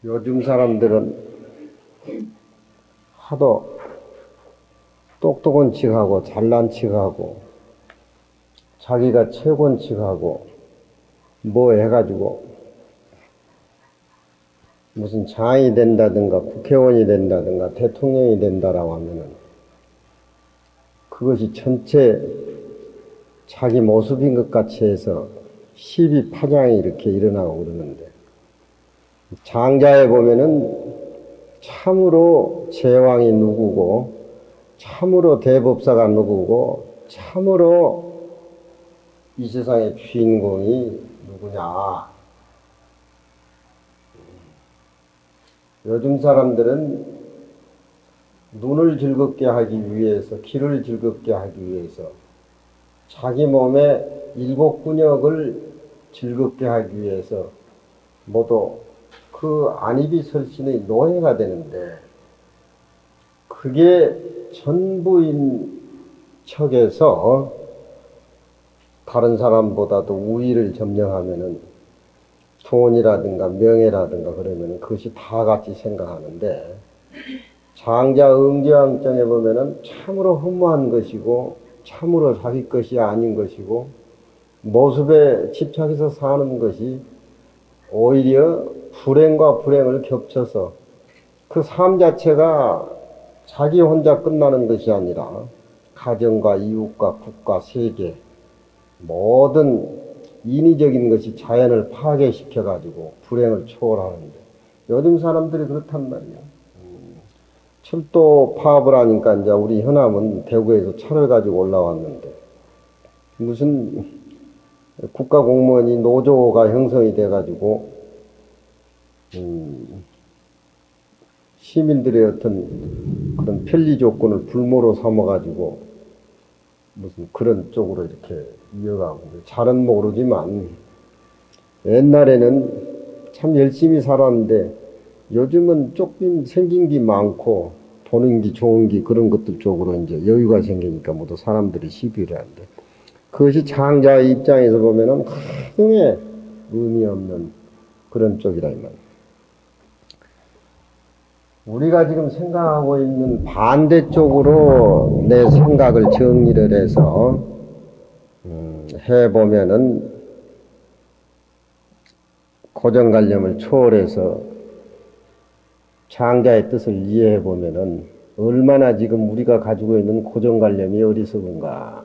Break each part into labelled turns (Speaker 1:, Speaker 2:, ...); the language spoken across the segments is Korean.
Speaker 1: 요즘 사람들은 하도 똑똑한 척하고 잘난 척하고 자기가 최고인 척하고 뭐 해가지고 무슨 장이 된다든가 국회의원이 된다든가 대통령이 된다라고 하면은 그것이 전체 자기 모습인 것 같이 해서 시비 파장이 이렇게 일어나고 그러는데, 장자에 보면은 참으로 제왕이 누구고 참으로 대법사가 누구고 참으로 이 세상의 주인공이 누구냐. 요즘 사람들은 눈을 즐겁게 하기 위해서, 귀를 즐겁게 하기 위해서, 자기 몸의 일곱 근육을 즐겁게 하기 위해서 모두 그 안입이 설신의 노예가 되는데, 그게 전부인 척에서 다른 사람보다도 우위를 점령하면은 돈이라든가 명예라든가 그러면은 그것이 다 같이 생각하는데, 장자 응제왕정에 보면은 참으로 허무한 것이고 참으로 자기 것이 아닌 것이고 모습에 집착해서 사는 것이 오히려 불행과 불행을 겹쳐서 그 삶 자체가 자기 혼자 끝나는 것이 아니라 가정과 이웃과 국가, 세계 모든 인위적인 것이 자연을 파괴시켜가지고 불행을 초월하는데, 요즘 사람들이 그렇단 말이야. 철도 파업을 하니까 이제 우리 현암은 대구에서 차를 가지고 올라왔는데, 무슨 국가 공무원이 노조가 형성이 돼가지고 시민들의 어떤 그런 편리 조건을 불모로 삼아가지고 무슨 그런 쪽으로 이렇게 이어가고, 잘은 모르지만 옛날에는 참 열심히 살았는데 요즘은 조금 생긴 게 많고 보는 게 좋은 게 그런 것들 쪽으로 이제 여유가 생기니까 모두 사람들이 시비를 하는데, 그것이 장자의 입장에서 보면은 하등의 의미 없는 그런 쪽이라 이 말이에요. 우리가 지금 생각하고 있는 반대쪽으로 내 생각을 정리를 해서 해보면은 고정관념을 초월해서 장자의 뜻을 이해해보면은 얼마나 지금 우리가 가지고 있는 고정관념이 어리석은가.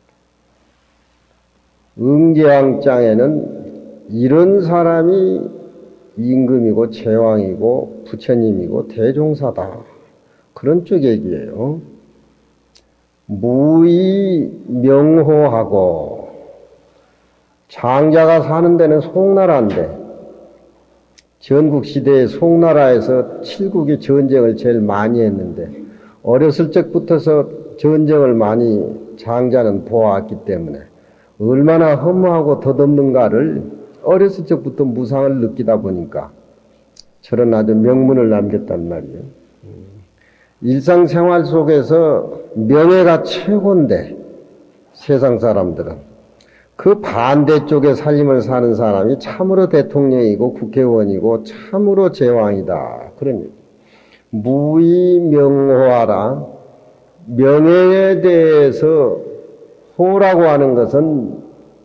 Speaker 1: 응제왕장에는 이런 사람이 임금이고 제왕이고 부처님이고 대종사다, 그런 쪽 얘기예요. 무의명호하고, 장자가 사는 데는 송나라인데 전국시대에 송나라에서 칠국이 전쟁을 제일 많이 했는데, 어렸을 적부터서 전쟁을 많이 장자는 보아왔기 때문에 얼마나 허무하고 덧없는가를 어렸을 적부터 무상을 느끼다 보니까 저런 아주 명문을 남겼단 말이에요. 일상생활 속에서 명예가 최고인데 세상 사람들은 그 반대쪽에 삶을 사는 사람이 참으로 대통령이고 국회의원이고 참으로 제왕이다, 그런 얘기. 무의명호하라. 명예에 대해서 호라고 하는 것은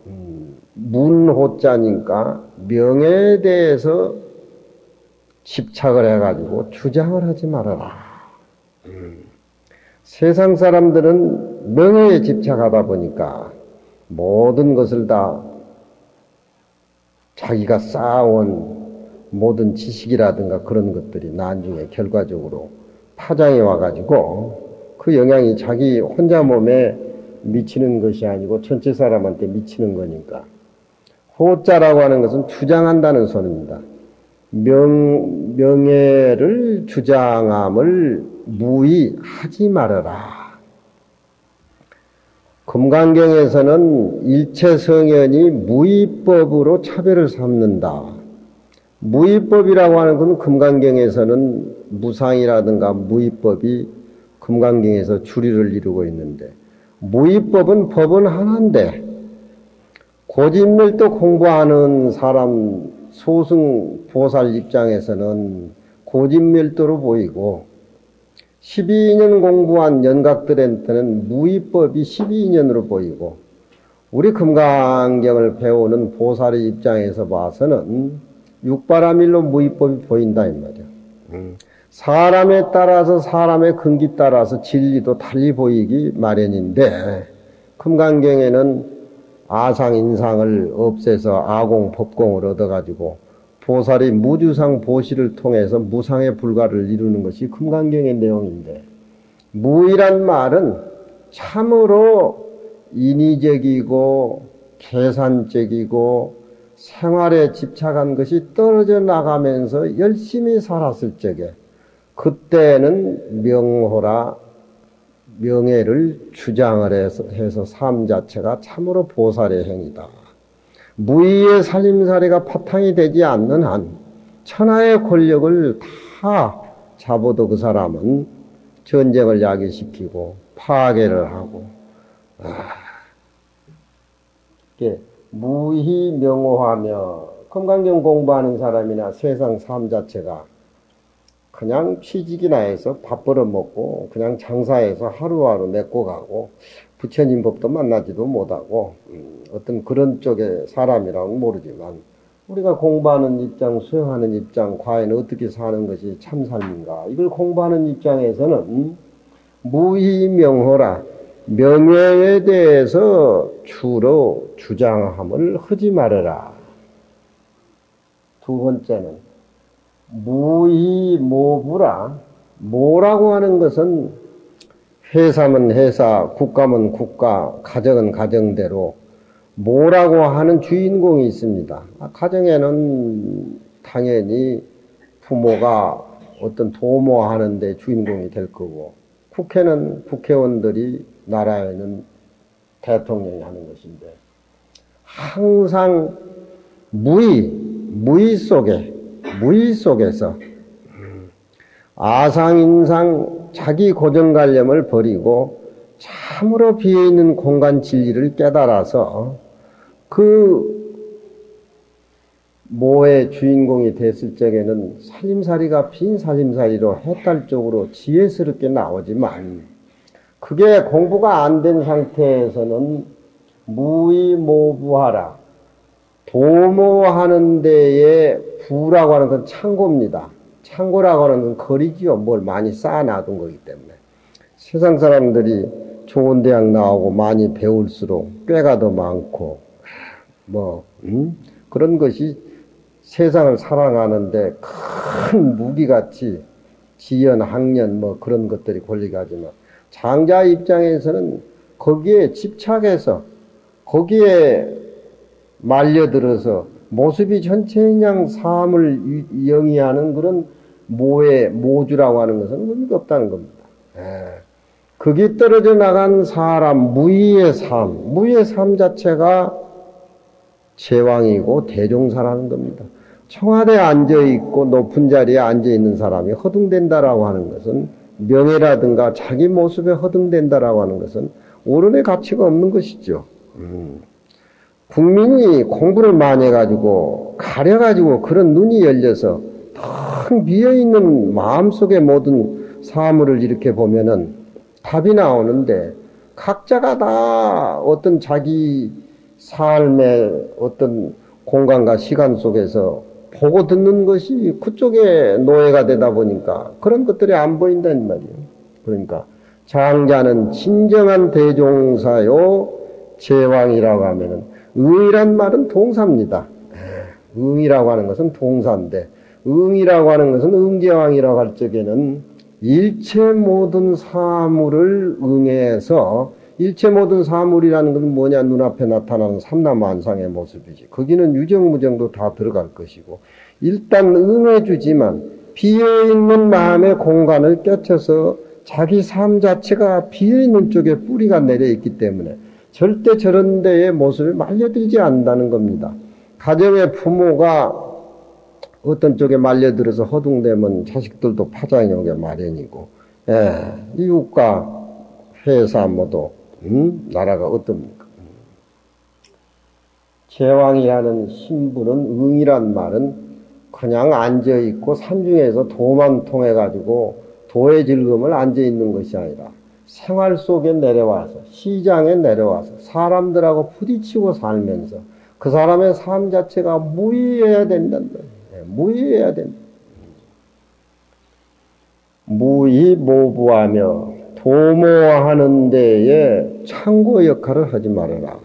Speaker 1: 문호자니까 명예에 대해서 집착을 해가지고 주장을 하지 말아라. 세상 사람들은 명예에 집착하다 보니까 모든 것을 다 자기가 쌓아온 모든 지식이라든가 그런 것들이 나중에 결과적으로 파장이 와가지고 그 영향이 자기 혼자 몸에 미치는 것이 아니고 전체 사람한테 미치는 거니까, 호자라고 하는 것은 주장한다는 소리입니다. 명예를 주장함을 무의하지 말아라. 금강경에서는 일체 성현이 무의법으로 차별을 삼는다. 무의법이라고 하는 건 금강경에서는 무상이라든가 무의법이 금강경에서 주리를 이루고 있는데, 무의법은 법은 하나인데 고진멸도 공부하는 사람 소승 보살 입장에서는 고진멸도로 보이고 12년 공부한 연각들한테는 무위법이 12년으로 보이고 우리 금강경을 배우는 보살의 입장에서 봐서는 육바라밀로 무위법이 보인다 이 말이야. 사람에 따라서 사람의 근기 따라서 진리도 달리 보이기 마련인데 금강경에는 아상인상을 없애서 아공법공을 얻어가지고 보살이 무주상 보시를 통해서 무상의 불가를 이루는 것이 금강경의 내용인데 무이란 말은 참으로 인위적이고 계산적이고 생활에 집착한 것이 떨어져 나가면서 열심히 살았을 적에 그때는 명호라 명예를 주장을 해서 삶 자체가 참으로 보살의 행위다. 무의의 살림살이가 바탕이 되지 않는 한 천하의 권력을 다 잡아도 그 사람은 전쟁을 야기시키고 파괴를 하고 무의명호하며 금강경 공부하는 사람이나 세상 삶 자체가 그냥 취직이나 해서 밥 벌어먹고 그냥 장사해서 하루하루 맺고 가고 부처님 법도 만나지도 못하고 어떤 그런 쪽의 사람이라고는 모르지만 우리가 공부하는 입장, 수행하는 입장, 과연 어떻게 사는 것이 참 삶인가 이걸 공부하는 입장에서는 무의명호라 명예에 대해서 주로 주장함을 하지 말아라. 두 번째는 무의모부라. 모라고 하는 것은 회사면 회사, 국가면 국가, 가정은 가정대로 모라고 하는 주인공이 있습니다. 가정에는 당연히 부모가 어떤 도모하는 데 주인공이 될 거고 국회는 국회의원들이 나라에는 대통령이 하는 것인데 항상 무의 속에서 아상인상 자기 고정관념을 버리고 참으로 비어있는 공간 진리를 깨달아서 그 모의 주인공이 됐을 적에는 살림살이가 빈 살림살이로 해탈적으로 지혜스럽게 나오지만 그게 공부가 안 된 상태에서는 무의모부하라. 도모하는 데에 부라고 하는 건 창고입니다. 창고라고 하는 건 거리지요. 뭘 많이 쌓아놔둔 거기 때문에. 세상 사람들이 좋은 대학 나오고 많이 배울수록 꾀가 더 많고 그런 것이 세상을 살아가는데 큰 무기같이 지연, 학년 그런 것들이 권리가지만 장자 입장에서는 거기에 집착해서 거기에 말려들어서 모습이 전체 그냥 삶을 영위하는 그런 모주라고 하는 것은 의미가 없다는 겁니다. 거기 떨어져 나간 사람, 무의의 삶 자체가 제왕이고 대종사라는 겁니다. 청와대에 앉아있고 높은 자리에 앉아있는 사람이 허둥댄다라고 하는 것은 명예라든가 자기 모습에 허둥댄다라고 하는 것은 옳은의 가치가 없는 것이죠. 국민이 공부를 많이 해가지고 가려가지고 그런 눈이 열려서 텅 비어있는 마음속의 모든 사물을 이렇게 보면은 답이 나오는데 각자가 다 어떤 자기 삶의 어떤 공간과 시간 속에서 보고 듣는 것이 그쪽에 노예가 되다 보니까 그런 것들이 안 보인다는 말이에요. 그러니까 장자는 진정한 대종사요 제왕이라고 하면은 응이란 말은 동사입니다. 응이라고 하는 것은 동사인데 응이라고 하는 것은 응제왕이라고 할 적에는 일체 모든 사물을 응해서 일체 모든 사물이라는 것은 뭐냐 눈앞에 나타나는 삼라만상의 모습이지. 거기는 유정무정도 다 들어갈 것이고 일단 응해주지만 비어있는 마음의 공간을 껴쳐서 자기 삶 자체가 비어있는 쪽에 뿌리가 내려있기 때문에 절대 저런 데의 모습을 말려들지 않는다는 겁니다. 가정의 부모가 어떤 쪽에 말려들어서 허둥대면 자식들도 파장이 오게 마련이고, 이웃과 회사 모두, 나라가 어떻습니까? 제왕이라는 신부는 응이란 말은 그냥 앉아있고 산중에서 도만 통해가지고 도의 즐거움을 앉아있는 것이 아니라 생활 속에 내려와서 시장에 내려와서 사람들하고 부딪히고 살면서 그 사람의 삶 자체가 무의해야 된다는 거예요. 무의해야 된다. 무의모부하며 도모하는 데에 창고 역할을 하지 말아라.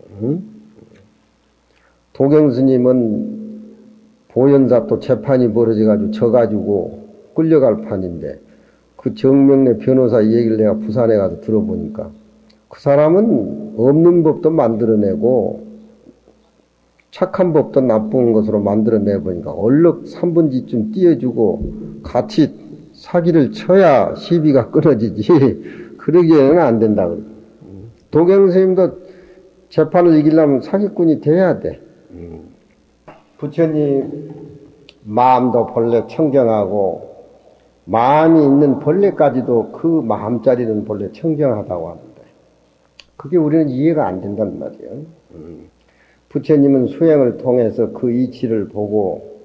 Speaker 1: 도경스님은 보현사또 재판이 벌어져가지고 져가지고 끌려갈 판인데 그 정명래 변호사 얘기를 내가 부산에 가서 들어보니까 그 사람은 없는 법도 만들어내고 착한 법도 나쁜 것으로 만들어내보니까 얼른 3분지쯤 띄워주고 같이 사기를 쳐야 시비가 끊어지지 그러기에는 안 된다. 도경스님도 재판을 이기려면 사기꾼이 돼야 돼. 부처님 마음도 본래 청정하고 마음이 있는 본래까지도 그 마음자리는 본래 청정하다고 하는데 그게 우리는 이해가 안 된단 말이에요. 부처님은 수행을 통해서 그 이치를 보고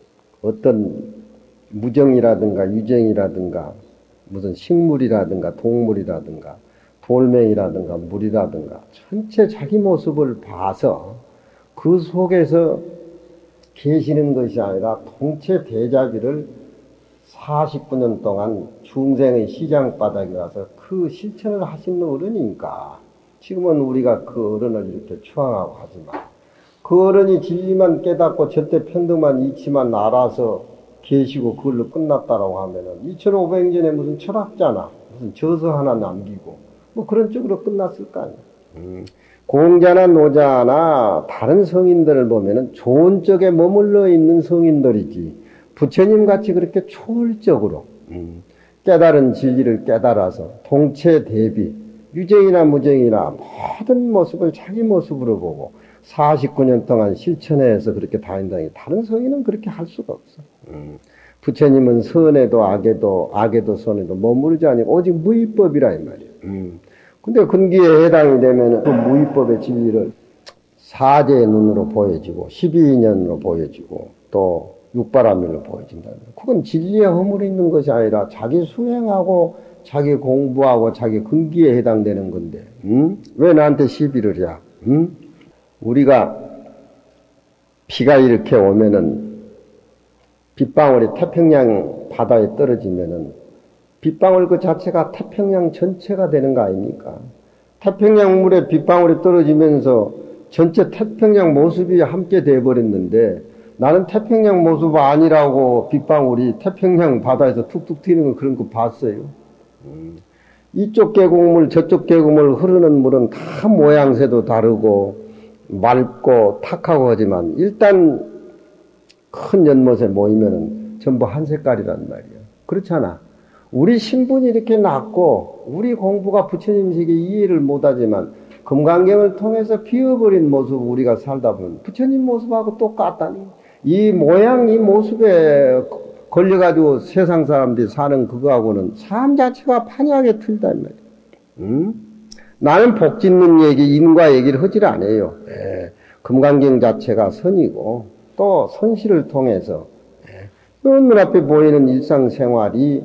Speaker 1: 어떤 무정이라든가 유정이라든가 무슨 식물이라든가 동물이라든가 돌멩이라든가 물이라든가 전체 자기 모습을 봐서 그 속에서 계시는 것이 아니라 통체 대자비를 49년 동안 중생의 시장바닥에 가서 그 실천을 하시는 어른이니까 지금은 우리가 그 어른을 이렇게 추앙하고 하지만 그 어른이 진리만 깨닫고 절대 평등만 이치만 알아서 계시고 그걸로 끝났다라고 하면은 2500년에 무슨 철학자나 무슨 저서 하나 남기고 뭐 그런 쪽으로 끝났을 거 아니에요. 공자나 노자나 다른 성인들을 보면은 좋은 쪽에 머물러 있는 성인들이지 부처님 같이 그렇게 초월적으로 깨달은 진리를 깨달아서 동체 대비 유정이나 무정이나 모든 모습을 자기 모습으로 보고 49년 동안 실천해서 그렇게 다닌다니 다른 성인은 그렇게 할 수가 없어. 부처님은 선에도 악에도 선에도 머무르지 아니고 오직 무위법이라 이 말이에요. 근데 근기에 해당이 되면 그 무위법의 진리를 사제의 눈으로 보여지고 12인연으로 보여지고 또 육바라밀로 보여진다. 그건 진리에 허물이 있는 것이 아니라 자기 수행하고 자기 공부하고 자기 근기에 해당되는 건데 왜 나한테 시비를 해? 우리가 비가 이렇게 오면은 빗방울이 태평양 바다에 떨어지면은 빗방울 그 자체가 태평양 전체가 되는 거 아닙니까? 태평양 물에 빗방울이 떨어지면서 전체 태평양 모습이 함께 돼버렸는데 나는 태평양 모습 아니라고 빗방울이 태평양 바다에서 툭툭 튀는 거 그런 거 봤어요. 이쪽 계곡물 저쪽 계곡물 흐르는 물은 다 모양새도 다르고 맑고 탁하고 하지만 일단 큰 연못에 모이면은 전부 한 색깔이란 말이에요. 그렇잖아. 우리 신분이 이렇게 낮고 우리 공부가 부처님 세계 이해를 못하지만 금강경을 통해서 비어버린 모습 우리가 살다 보면 부처님 모습하고 똑같다니 이 모양 이 모습에 걸려가지고 세상 사람들이 사는 그거하고는 삶 자체가 판이하게 틀리단 말이에요. 나는 복 짓는 얘기 인과 얘기를 하질 않아요. 금강경 자체가 선이고 또 선실을 통해서 눈앞에 보이는 일상생활이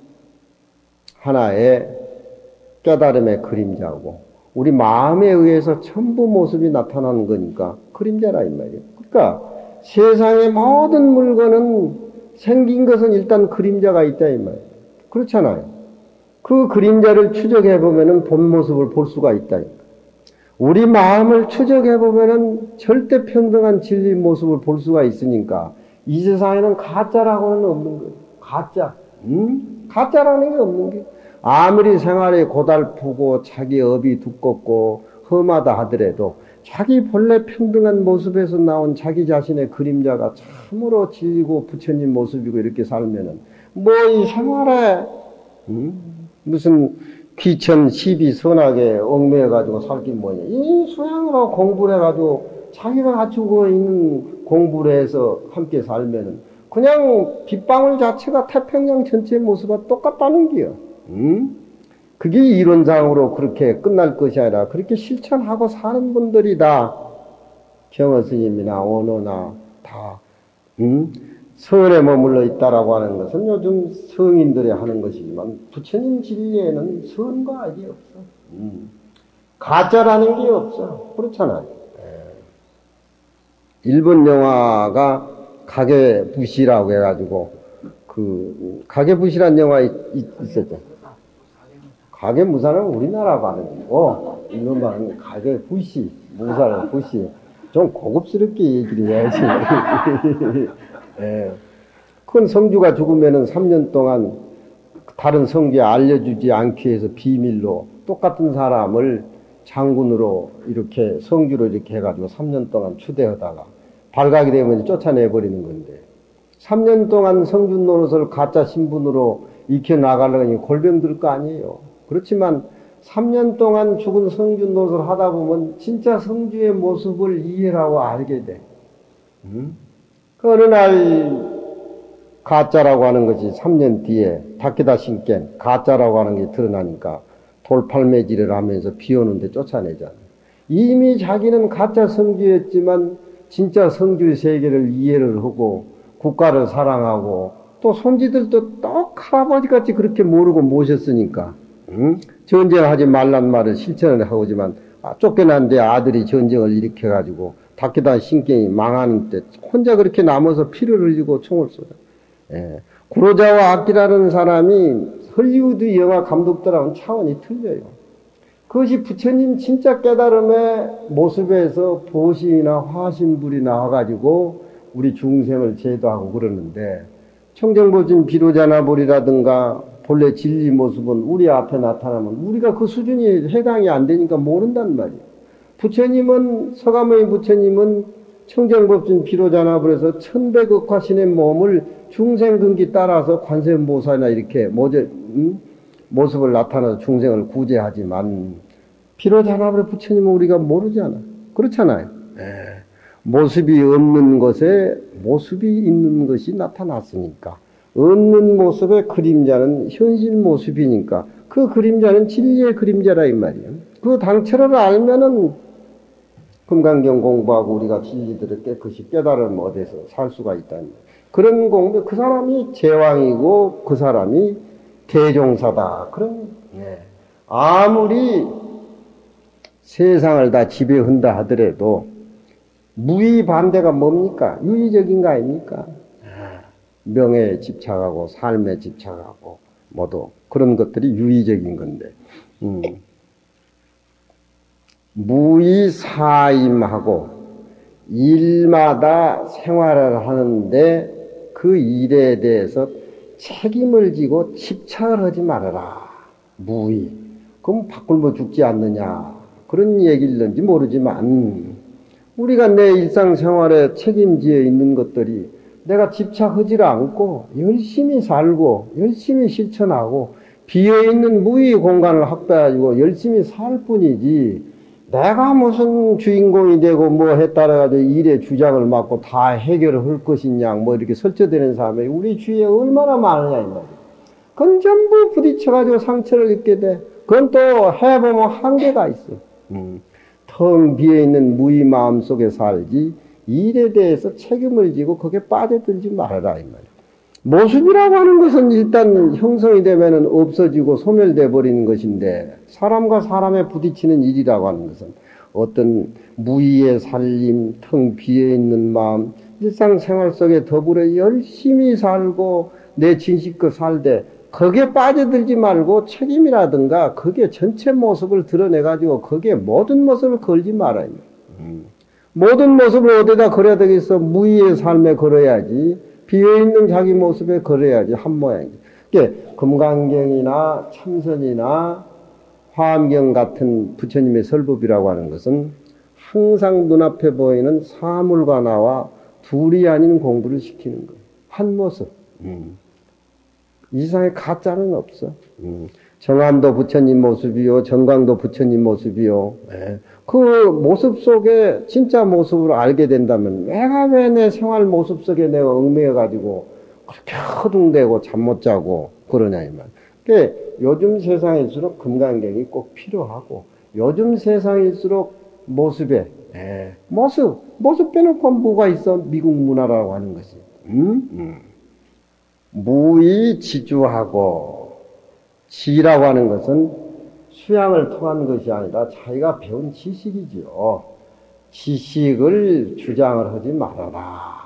Speaker 1: 하나의 깨달음의 그림자고 우리 마음에 의해서 전부 모습이 나타나는 거니까 그림자라 이 말이에요. 그러니까 세상의 모든 물건은 생긴 것은 일단 그림자가 있다 이 말이에요. 그렇잖아요. 그 그림자를 추적해 보면은 본 모습을 볼 수가 있다. 우리 마음을 추적해 보면은 절대 평등한 진리 모습을 볼 수가 있으니까 이 세상에는 가짜라고는 없는 거예요. 가짜. 가짜라는 게 없는 게 아무리 생활이 고달프고 자기 업이 두껍고 험하다 하더라도 자기 본래 평등한 모습에서 나온 자기 자신의 그림자가 참으로 진리고 부처님 모습이고 이렇게 살면은 뭐 이 생활에 무슨 귀천 시비 선악에 얽매여가지고 살긴 뭐냐. 이 수행으로 공부를 해가지고 자기가 갖추고 있는 공부를 해서 함께 살면은 그냥 빗방울 자체가 태평양 전체 모습과 똑같다는 게요. 그게 이론상으로 그렇게 끝날 것이 아니라 그렇게 실천하고 사는 분들이 다 경어 스님이나 원어나 다 선에 머물러 있다라고 하는 것은 요즘 성인들이 하는 것이지만 부처님 진리에는 선과 악이 없어. 가짜라는 게 없어. 그렇잖아요. 일본 영화가 가게부시라고 해가지고 가게부시란 영화 있었죠. 가게무사는 우리나라 발음이고 일본 발음은 가게부시, 무사는 부시. 좀 고급스럽게 얘기를 해야지. 예. 큰 성주가 죽으면은 3년 동안 다른 성주에 알려주지 않기 위해서 비밀로 똑같은 사람을 장군으로 이렇게 성주로 이렇게 해가지고 3년 동안 추대하다가 발각이 되면 쫓아내버리는 건데 3년 동안 성주 노릇을 가짜 신분으로 익혀나가려니 골병 들 거 아니에요. 그렇지만 3년 동안 죽은 성주 노릇을 하다 보면 진짜 성주의 모습을 이해하고 알게 돼. 그 어느 날 가짜라고 하는 것이 3년 뒤에 다케다 신겐 가짜라고 하는 게 드러나니까 돌팔매질을 하면서 비 오는데 쫓아내잖아. 이미 자기는 가짜 성주였지만 진짜 성주의 세계를 이해를 하고 국가를 사랑하고 또 손지들도 똑 할아버지같이 그렇게 모르고 모셨으니까 전쟁하지 말란 말을 실천을 하고지만 쫓겨난데 아들이 전쟁을 일으켜가지고 다케다 신겐이 망하는 때 혼자 그렇게 남아서 피를 흘리고 총을 쏘자. 예. 구로자와 아키라는 사람이 헐리우드 영화 감독들하고는 차원이 틀려요. 그것이 부처님 진짜 깨달음의 모습에서 보시나 화신불이 나와가지고 우리 중생을 제도하고 그러는데 청정보진 비로자나보리라든가 본래 진리 모습은 우리 앞에 나타나면 우리가 그 수준이 해당이 안 되니까 모른단 말이에요. 부처님은 서가모니 부처님은 청정법진 비로자나불에서 천백억화신의 몸을 중생근기 따라서 관세음보살이나 이렇게 모습을 나타나서 중생을 구제하지만 비로자나불의 부처님은 우리가 모르잖아. 그렇잖아요. 모습이 없는 것에 모습이 있는 것이 나타났으니까 없는 모습의 그림자는 현실 모습이니까 그 그림자는 진리의 그림자라 이 말이에요. 그 당체를 알면은 금강경 공부하고 우리가 진리들을 깨끗이 깨달음 얻어서 살 수가 있다는 거예요. 그런 공부, 그 사람이 제왕이고 그 사람이 대종사다. 그런, 아무리 세상을 다 지배한다 하더라도 무의 반대가 뭡니까? 유의적인 거 아닙니까? 명예에 집착하고 삶에 집착하고 모두 그런 것들이 유의적인 건데 무의사임하고 일마다 생활을 하는데 그 일에 대해서 책임을 지고 집착을 하지 말아라. 무의. 그럼 바꿀 죽지 않느냐. 그런 얘기일는지 모르지만 우리가 내 일상생활에 책임지어 있는 것들이 내가 집착하지 않고 열심히 살고 열심히 실천하고 비어있는 무의 공간을 확보해가지고 열심히 살 뿐이지 내가 무슨 주인공이 되고 뭐 했다라가지고 일에 주장을 맡고 다 해결을 할 것이냐 뭐 이렇게 설쳐되는 사람이 우리 주위에 얼마나 많으냐 이 말이야. 그건 전부 부딪혀가지고 상처를 입게 돼. 그건 또 해보면 한계가 있어. 텅 비어있는 무의 마음 속에 살지 일에 대해서 책임을 지고 거기에 빠져들지 말아라 이 말이야. 모습이라고 하는 것은 일단 형성이 되면은 없어지고 소멸돼 버리는 것인데 사람과 사람에 부딪히는 일이라고 하는 것은 어떤 무의의 살림, 텅 비어있는 마음, 일상생활 속에 더불어 열심히 살고 내 진실껏 살되 거기에 빠져들지 말고 책임이라든가 거기에 전체 모습을 드러내가지고 거기에 모든 모습을 걸지 말아요. 모든 모습을 어디다 걸어야 되겠어? 무의의 삶에 걸어야지. 비어있는 자기 모습에 걸어야지. 한 모양이지. 금강경이나 참선이나 화엄경 같은 부처님의 설법이라고 하는 것은 항상 눈앞에 보이는 사물과 나와 둘이 아닌 공부를 시키는 거예요. 한 모습. 이상의 가짜는 없어. 정암도 부처님 모습이요, 정광도 부처님 모습이요. 그 모습 속에 진짜 모습을 알게 된다면 내가 왜 내 생활 모습 속에 내가 얽매여가지고 그렇게 허둥대고 잠 못 자고 그러냐 이 말. 그러니까 요즘 세상일수록 금강경이 꼭 필요하고 요즘 세상일수록 모습에 모습 빼놓고 뭐가 있어? 미국 문화라고 하는 것이. 무의지주하고 지라고 하는 것은 수양을 통한 것이 아니라 자기가 배운 지식이지요. 지식을 주장을 하지 말아라.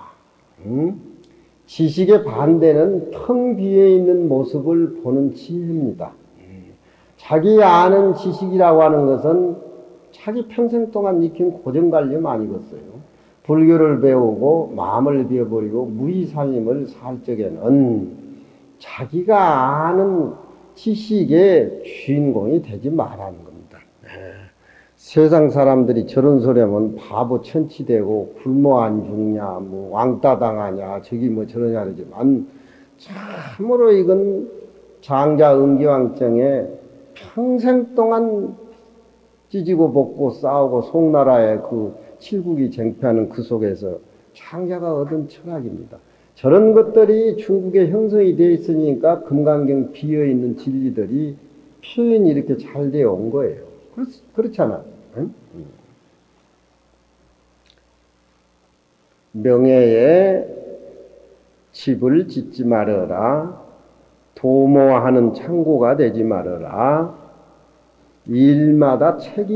Speaker 1: 지식의 반대는 텅 비어 있는 모습을 보는 지혜입니다. 자기 아는 지식이라고 하는 것은 자기 평생 동안 익힌 고정관념 아니겠어요. 불교를 배우고 마음을 비워버리고 무의살림을 살 적에는 자기가 아는 지식의 주인공이 되지 말라는 겁니다. 세상 사람들이 저런 소리 하면 바보 천치되고 굶어 안 죽냐, 뭐 왕따 당하냐, 저기 뭐 저러냐 그러지만 참으로 이건 장자 응기왕정에 평생 동안 찢고 볶고 싸우고 송나라의 그 칠국이 쟁패하는 그 속에서 장자가 얻은 철학입니다. 저런 것들이 중국에 형성이 되어 있으니까 금강경 비어있는 진리들이 표현이 이렇게 잘 되어 온 거예요. 그렇잖아. 응? 명예에 집을 짓지 말아라. 도모하는 창고가 되지 말아라. 일마다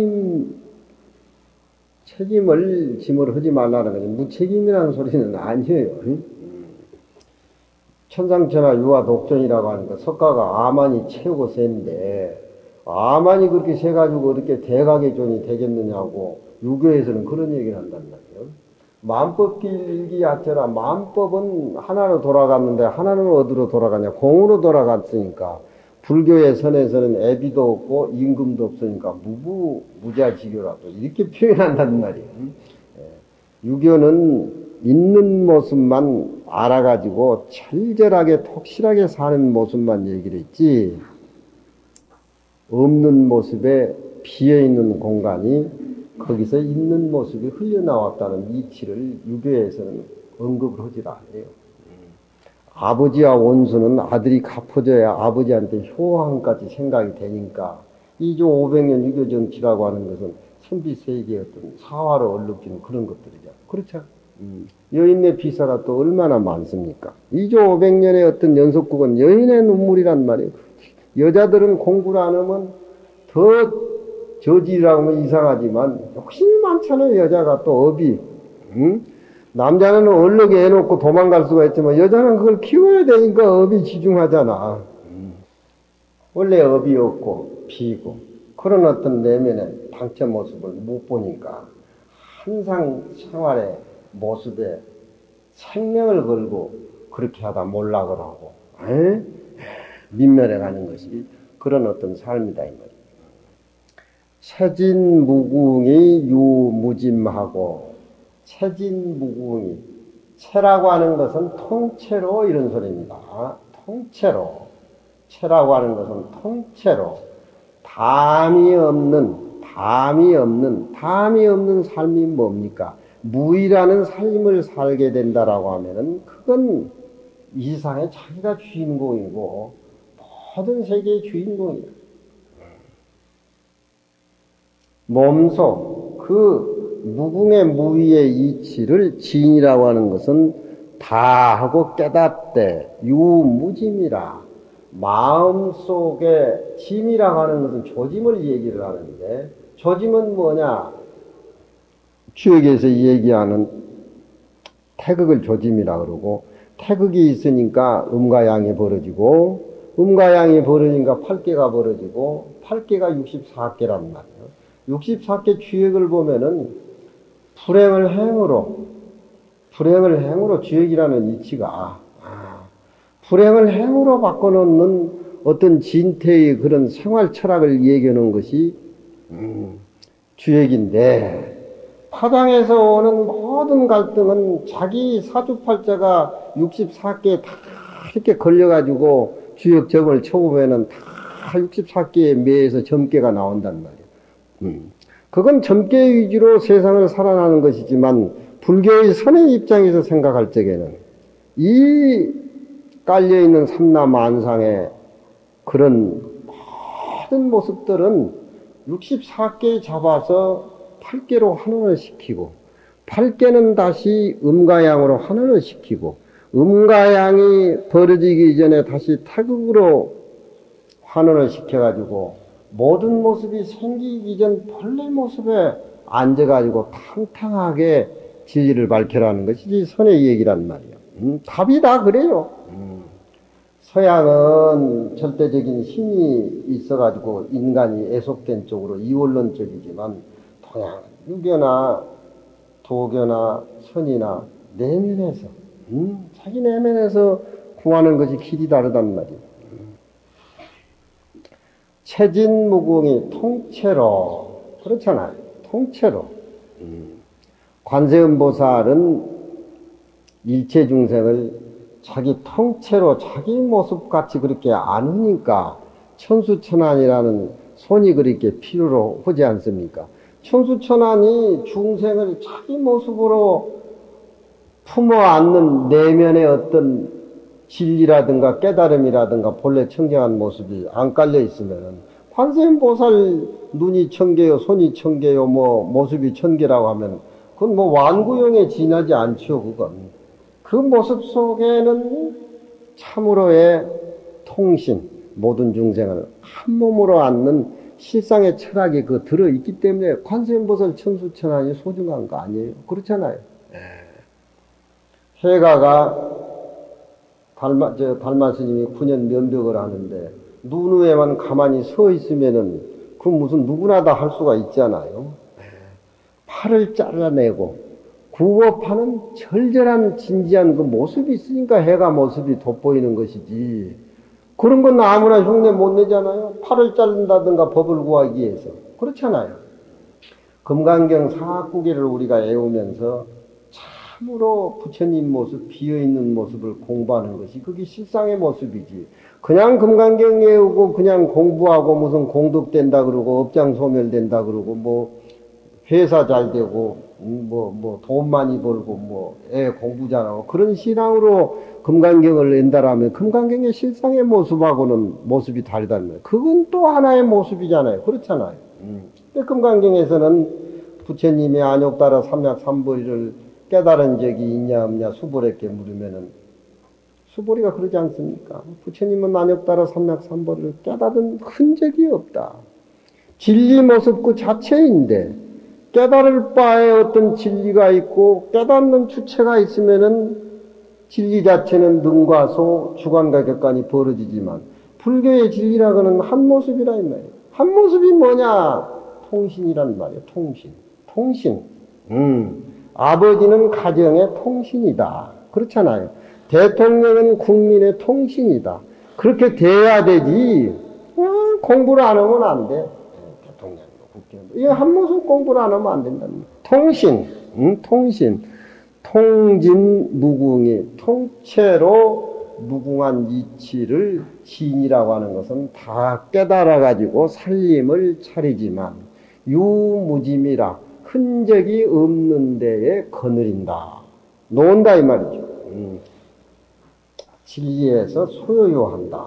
Speaker 1: 책임을 짐을 하지 말라는 거죠. 무책임이라는 소리는 아니에요. 천상천하 유화 독전이라고 하니까 석가가 아만이 최고 센데 아만이 그렇게 세가지고 어떻게 대각의 존이 되겠느냐고 유교에서는 그런 얘기를 한단 말이에요. 만법길기야처라 만법은 하나로 돌아갔는데 하나는 어디로 돌아가냐? 공으로 돌아갔으니까 불교의 선에서는 애비도 없고 임금도 없으니까 무자지교라고 이렇게 표현한단 말이에요. 유교는 있는 모습만 알아가지고 철저하게 톡실하게 사는 모습만 얘기를 했지 없는 모습에 비어있는 공간이 거기서 있는 모습이 흘려나왔다는 이치를 유교에서는 언급을 하질 않아요. 아버지와 원수는 아들이 갚아줘야 아버지한테 효황까지 생각이 되니까 2조 500년 유교 정치라고 하는 것은 선비세계의 어떤 사화를 얼룩지는 그런 것들이죠. 그렇죠? 여인의 비사가 또 얼마나 많습니까? 2조 500년의 어떤 연속국은 여인의 눈물이란 말이에요. 여자들은 공부를 안 하면 더 저지라고 하면 이상하지만 욕심이 많잖아요. 여자가 또 업이. 남자는 얼룩에 해놓고 도망갈 수가 있지만 여자는 그걸 키워야 되니까 업이 지중하잖아. 원래 업이 없고 비고 그런 어떤 내면의 당체 모습을 못 보니까 항상 생활의 모습에 생명을 걸고 그렇게 하다 몰락을 하고 민멸해 가는 것이 그런 어떤 삶이다 이 말이에요. 체진무궁이 유무짐하고 체진무궁이 체라고 하는 것은 통째로 이런 소리입니다. 통째로 체라고 하는 것은 통째로 담이 없는 삶이 뭡니까? 무의라는 삶을 살게 된다라고 하면은 그건 이 세상에 자기가 주인공이고 모든 세계의 주인공이야. 몸소 그 무궁의 무의의 이치를 진이라고 하는 것은 다 하고 깨닫되 유무짐이라. 마음속에 짐이라고 하는 것은 조짐을 얘기를 하는데 조짐은 뭐냐? 주역에서 얘기하는 태극을 조짐이라 그러고 태극이 있으니까 음과 양이 벌어지고 음과 양이 벌어지니까 8개가 벌어지고 8개가 64개란 말이에요. 64개 주역을 보면은 불행을 행으로 주역이라는 이치가 불행을 행으로 바꿔놓는 어떤 진태의 그런 생활 철학을 얘기하는 것이 주역인데 파당에서 오는 모든 갈등은 자기 사주팔자가 64개 다 이렇게 걸려가지고 주역점을 쳐보면은 다 64개의 매에서 점괘가 나온단 말이에요. 그건 점괘 위주로 세상을 살아나는 것이지만 불교의 선의 입장에서 생각할 적에는 이 깔려있는 삼라만상의 그런 모든 모습들은 64개 잡아서 팔계로 환원을 시키고, 팔계는 다시 음과 양으로 환원을 시키고, 음과 양이 벌어지기 전에 다시 태극으로 환원을 시켜가지고 모든 모습이 생기기 전 본래 모습에 앉아가지고 탕탕하게 진리를 밝혀라는 것이 선의 얘기란 말이에요. 답이 다 그래요. 서양은 절대적인 힘이 있어가지고 인간이 애속된 쪽으로 이원론적이지만 동양 유교나 도교나 선이나 내면에서 자기 내면에서 구하는 것이 길이 다르단 말이에요. 체진무궁이 통째로 그렇잖아요. 통째로 관세음보살은 일체 중생을 자기 통째로 자기 모습같이 그렇게 안으니까 천수천안이라는 손이 그렇게 필요로 하지 않습니까? 천수천안이 중생을 자기 모습으로 품어 안는 내면의 어떤 진리라든가 깨달음이라든가 본래 청정한 모습이 안 깔려 있으면은 관세음보살 눈이 천개요, 손이 천개요, 뭐 모습이 천개라고 하면 그건 뭐 완구형에 지나지 않죠. 그건 그 모습 속에는 참으로의 통신, 모든 중생을 한 몸으로 안는 실상의 철학이 그 들어있기 때문에 관세음보살 천수천안이 소중한 거 아니에요? 그렇잖아요. 해가가 달마 스님이 9년 면벽을 하는데 눈 위에만 가만히 서 있으면은 그 무슨 누구나 다 할 수가 있잖아요. 팔을 잘라내고 구업하는 절절한 진지한 그 모습이 있으니까 해가 모습이 돋보이는 것이지. 그런 건 아무나 흉내 못 내잖아요. 팔을 자른다든가 법을 구하기 위해서. 그렇잖아요. 금강경 사학구계를 우리가 애우면서 참으로 부처님 모습, 비어있는 모습을 공부하는 것이 그게 실상의 모습이지. 그냥 금강경 외우고 그냥 공부하고 무슨 공덕된다 그러고 업장 소멸된다 그러고 뭐 회사 잘 되고 뭐 돈 많이 벌고 뭐 애 공부 잘하고 그런 신앙으로 금강경을 낸다라면 금강경의 실상의 모습하고는 모습이 다르다는 거예요. 그건 또 하나의 모습이잖아요. 그렇잖아요. 근데 금강경에서는 부처님의 안욕따라 삼약삼보리를 깨달은 적이 있냐 없냐 수보리에게 물으면은 수보리가 그러지 않습니까? 부처님은 안욕따라 삼약삼보리를 깨달은 흔적이 없다. 진리 모습 그 자체인데 깨달을 바에 어떤 진리가 있고 깨닫는 주체가 있으면은 진리 자체는 능과 소, 주관과 객관이 벌어지지만 불교의 진리라고는 한 모습이라 이 말이에요. 한 모습이 뭐냐? 통신이란 말이에요. 통신. 아버지는 가정의 통신이다. 그렇잖아요. 대통령은 국민의 통신이다. 그렇게 돼야 되지. 공부를 안 하면 안 돼. 대통령도 국회의원도. 이 한 모습 공부를 안 하면 안 된다는 거예요. 통신. 통진무궁이 통째로 무궁한 이치를 진이라고 하는 것은 다 깨달아가지고 살림을 차리지만 유무짐이라 흔적이 없는 데에 거느린다. 놓은다 이 말이죠. 진리에서 소유한다.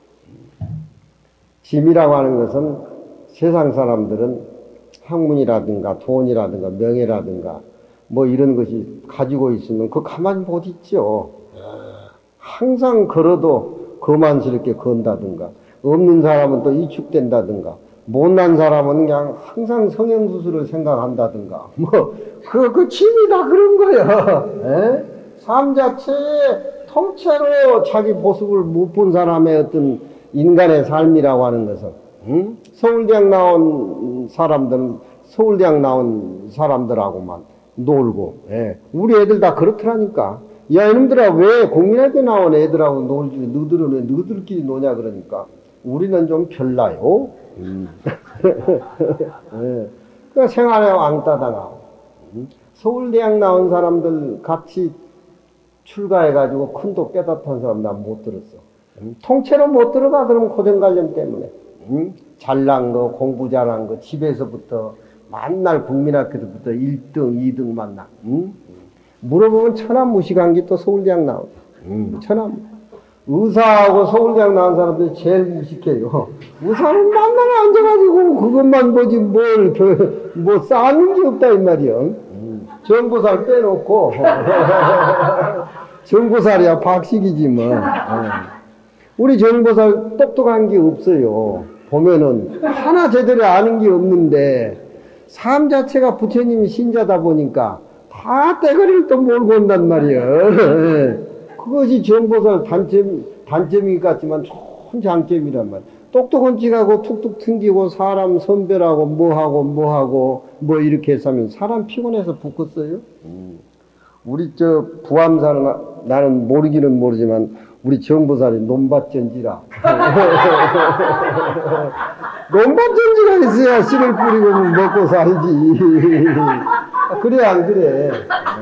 Speaker 1: 짐이라고 하는 것은 세상 사람들은 학문이라든가 돈이라든가 명예라든가 뭐 이런 것이 가지고 있으면 그거 가만히 못 있죠. 항상 걸어도 거만스럽게 건다든가 없는 사람은 또 이축된다든가 못난 사람은 그냥 항상 성형수술을 생각한다든가 그 짐이 다 그런 거야. 삶 자체에 통째로 자기 모습을 못 본 사람의 어떤 인간의 삶이라고 하는 것은 서울대학 나온 사람들은 서울대학 나온 사람들하고만 놀고 우리 애들 다 그렇더라니까. 야 이놈들아 왜 국민학교 나온 애들하고 놀지 너희들은 왜 너희들끼리 노냐 그러니까 우리는 좀 별나요. 그 생활에 왕따 당하고 서울대학 나온 사람들 같이 출가해가지고 큰 도 깨닫던 사람 난 못 들었어. 통째로 못 들어가. 그러면 고정관념 때문에 잘난 거 공부 잘한 거 집에서부터 만날 국민학교부터 1등 2등 만나 물어보면 천하무식한 게 또 서울대학 나오고 천하 의사하고 서울대학 나온 사람들이 제일 무식해요. 의사는 만나게 앉아가지고 그것만 보지 뭐 쌓는 게 없다 이 말이요. 정보살 빼놓고 정보살이야 박식이지 뭐. 우리 정보살 똑똑한 게 없어요. 보면은 하나 제대로 아는 게 없는데 삶 자체가 부처님이 신자다 보니까 다 떼거리를 또 몰고 온단 말이에요. 그것이 정보살 단점이 같지만 좋은 장점이란 말이에요. 똑똑한 찌가고 툭툭 튕기고 사람 선별하고 뭐하고 뭐 이렇게 해서 하면 사람 피곤해서 붙겠어요? 우리 부암사는 나는 모르기는 모르지만 우리 정보살이 논밭전지라. 논밭전지가 있어야 씨를 뿌리고 먹고 살지. 그래 안 그래?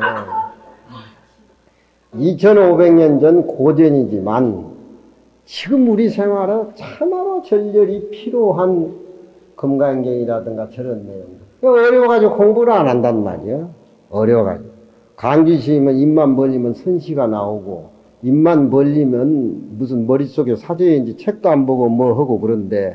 Speaker 1: 2500년 전 고전이지만 지금 우리 생활에 참으로 절절히 필요한 금강경이라든가 저런 내용. 어려워가지고 공부를 안 한단 말이야. 어려워가지고. 강주시면 입만 벌리면 선시가 나오고 입만 벌리면 무슨 머릿속에 사전인지 책도 안 보고 뭐 하고 그런데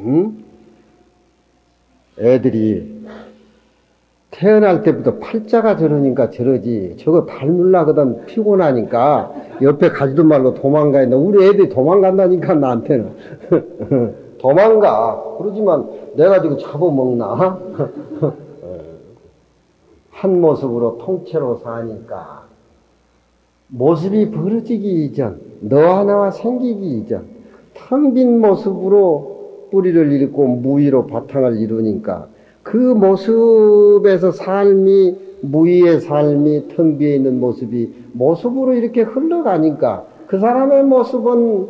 Speaker 1: 애들이 태어날 때부터 팔자가 저러니까 저러지 저거 닮으려거든 피곤하니까 옆에 가지도 말고 도망가 있는데 우리 애들이 도망간다니까 나한테는 도망가 그러지만 내가 지금 잡아먹나 한 모습으로 통째로 사니까 모습이 벌어지기 이전 너 하나와 생기기 이전 텅 빈 모습으로 뿌리를 잃고 무의로 바탕을 이루니까 그 모습에서 삶이 무의의 삶이 텅 비어 있는 모습이 모습으로 이렇게 흘러가니까 그 사람의 모습은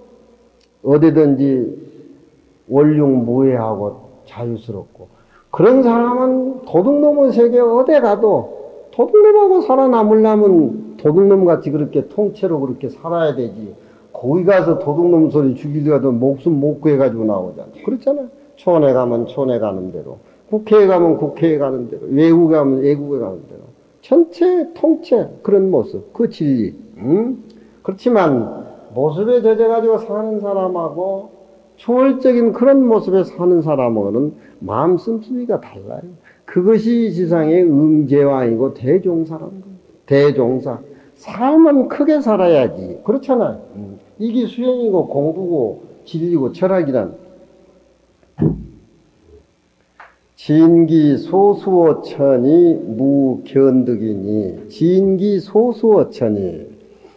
Speaker 1: 어디든지 원륭무해하고 자유스럽고 그런 사람은 도둑놈의 세계 어디 가도 도둑놈하고 살아남으려면 도둑놈같이 그렇게 통째로 그렇게 살아야 되지. 거기 가서 도둑놈 소리 죽이려도 목숨 못 구해가지고 나오잖아. 그렇잖아. 촌에 가면 촌에 가는 대로. 국회에 가면 국회에 가는 대로. 외국에 가면 외국에 가는 대로. 전체 통째 그런 모습. 그 진리. 그렇지만 모습에 젖어가지고 사는 사람하고 초월적인 그런 모습에 사는 사람하고는 마음 씀씀이가 달라요. 그것이 지상의 응제왕이고 대종사라는 거예요. 대종사. 삶은 크게 살아야지. 그렇잖아요. 이게 수행이고 공부고 진리고 철학이란. 진기 소수어천이 무견득이니 진기 소수어천이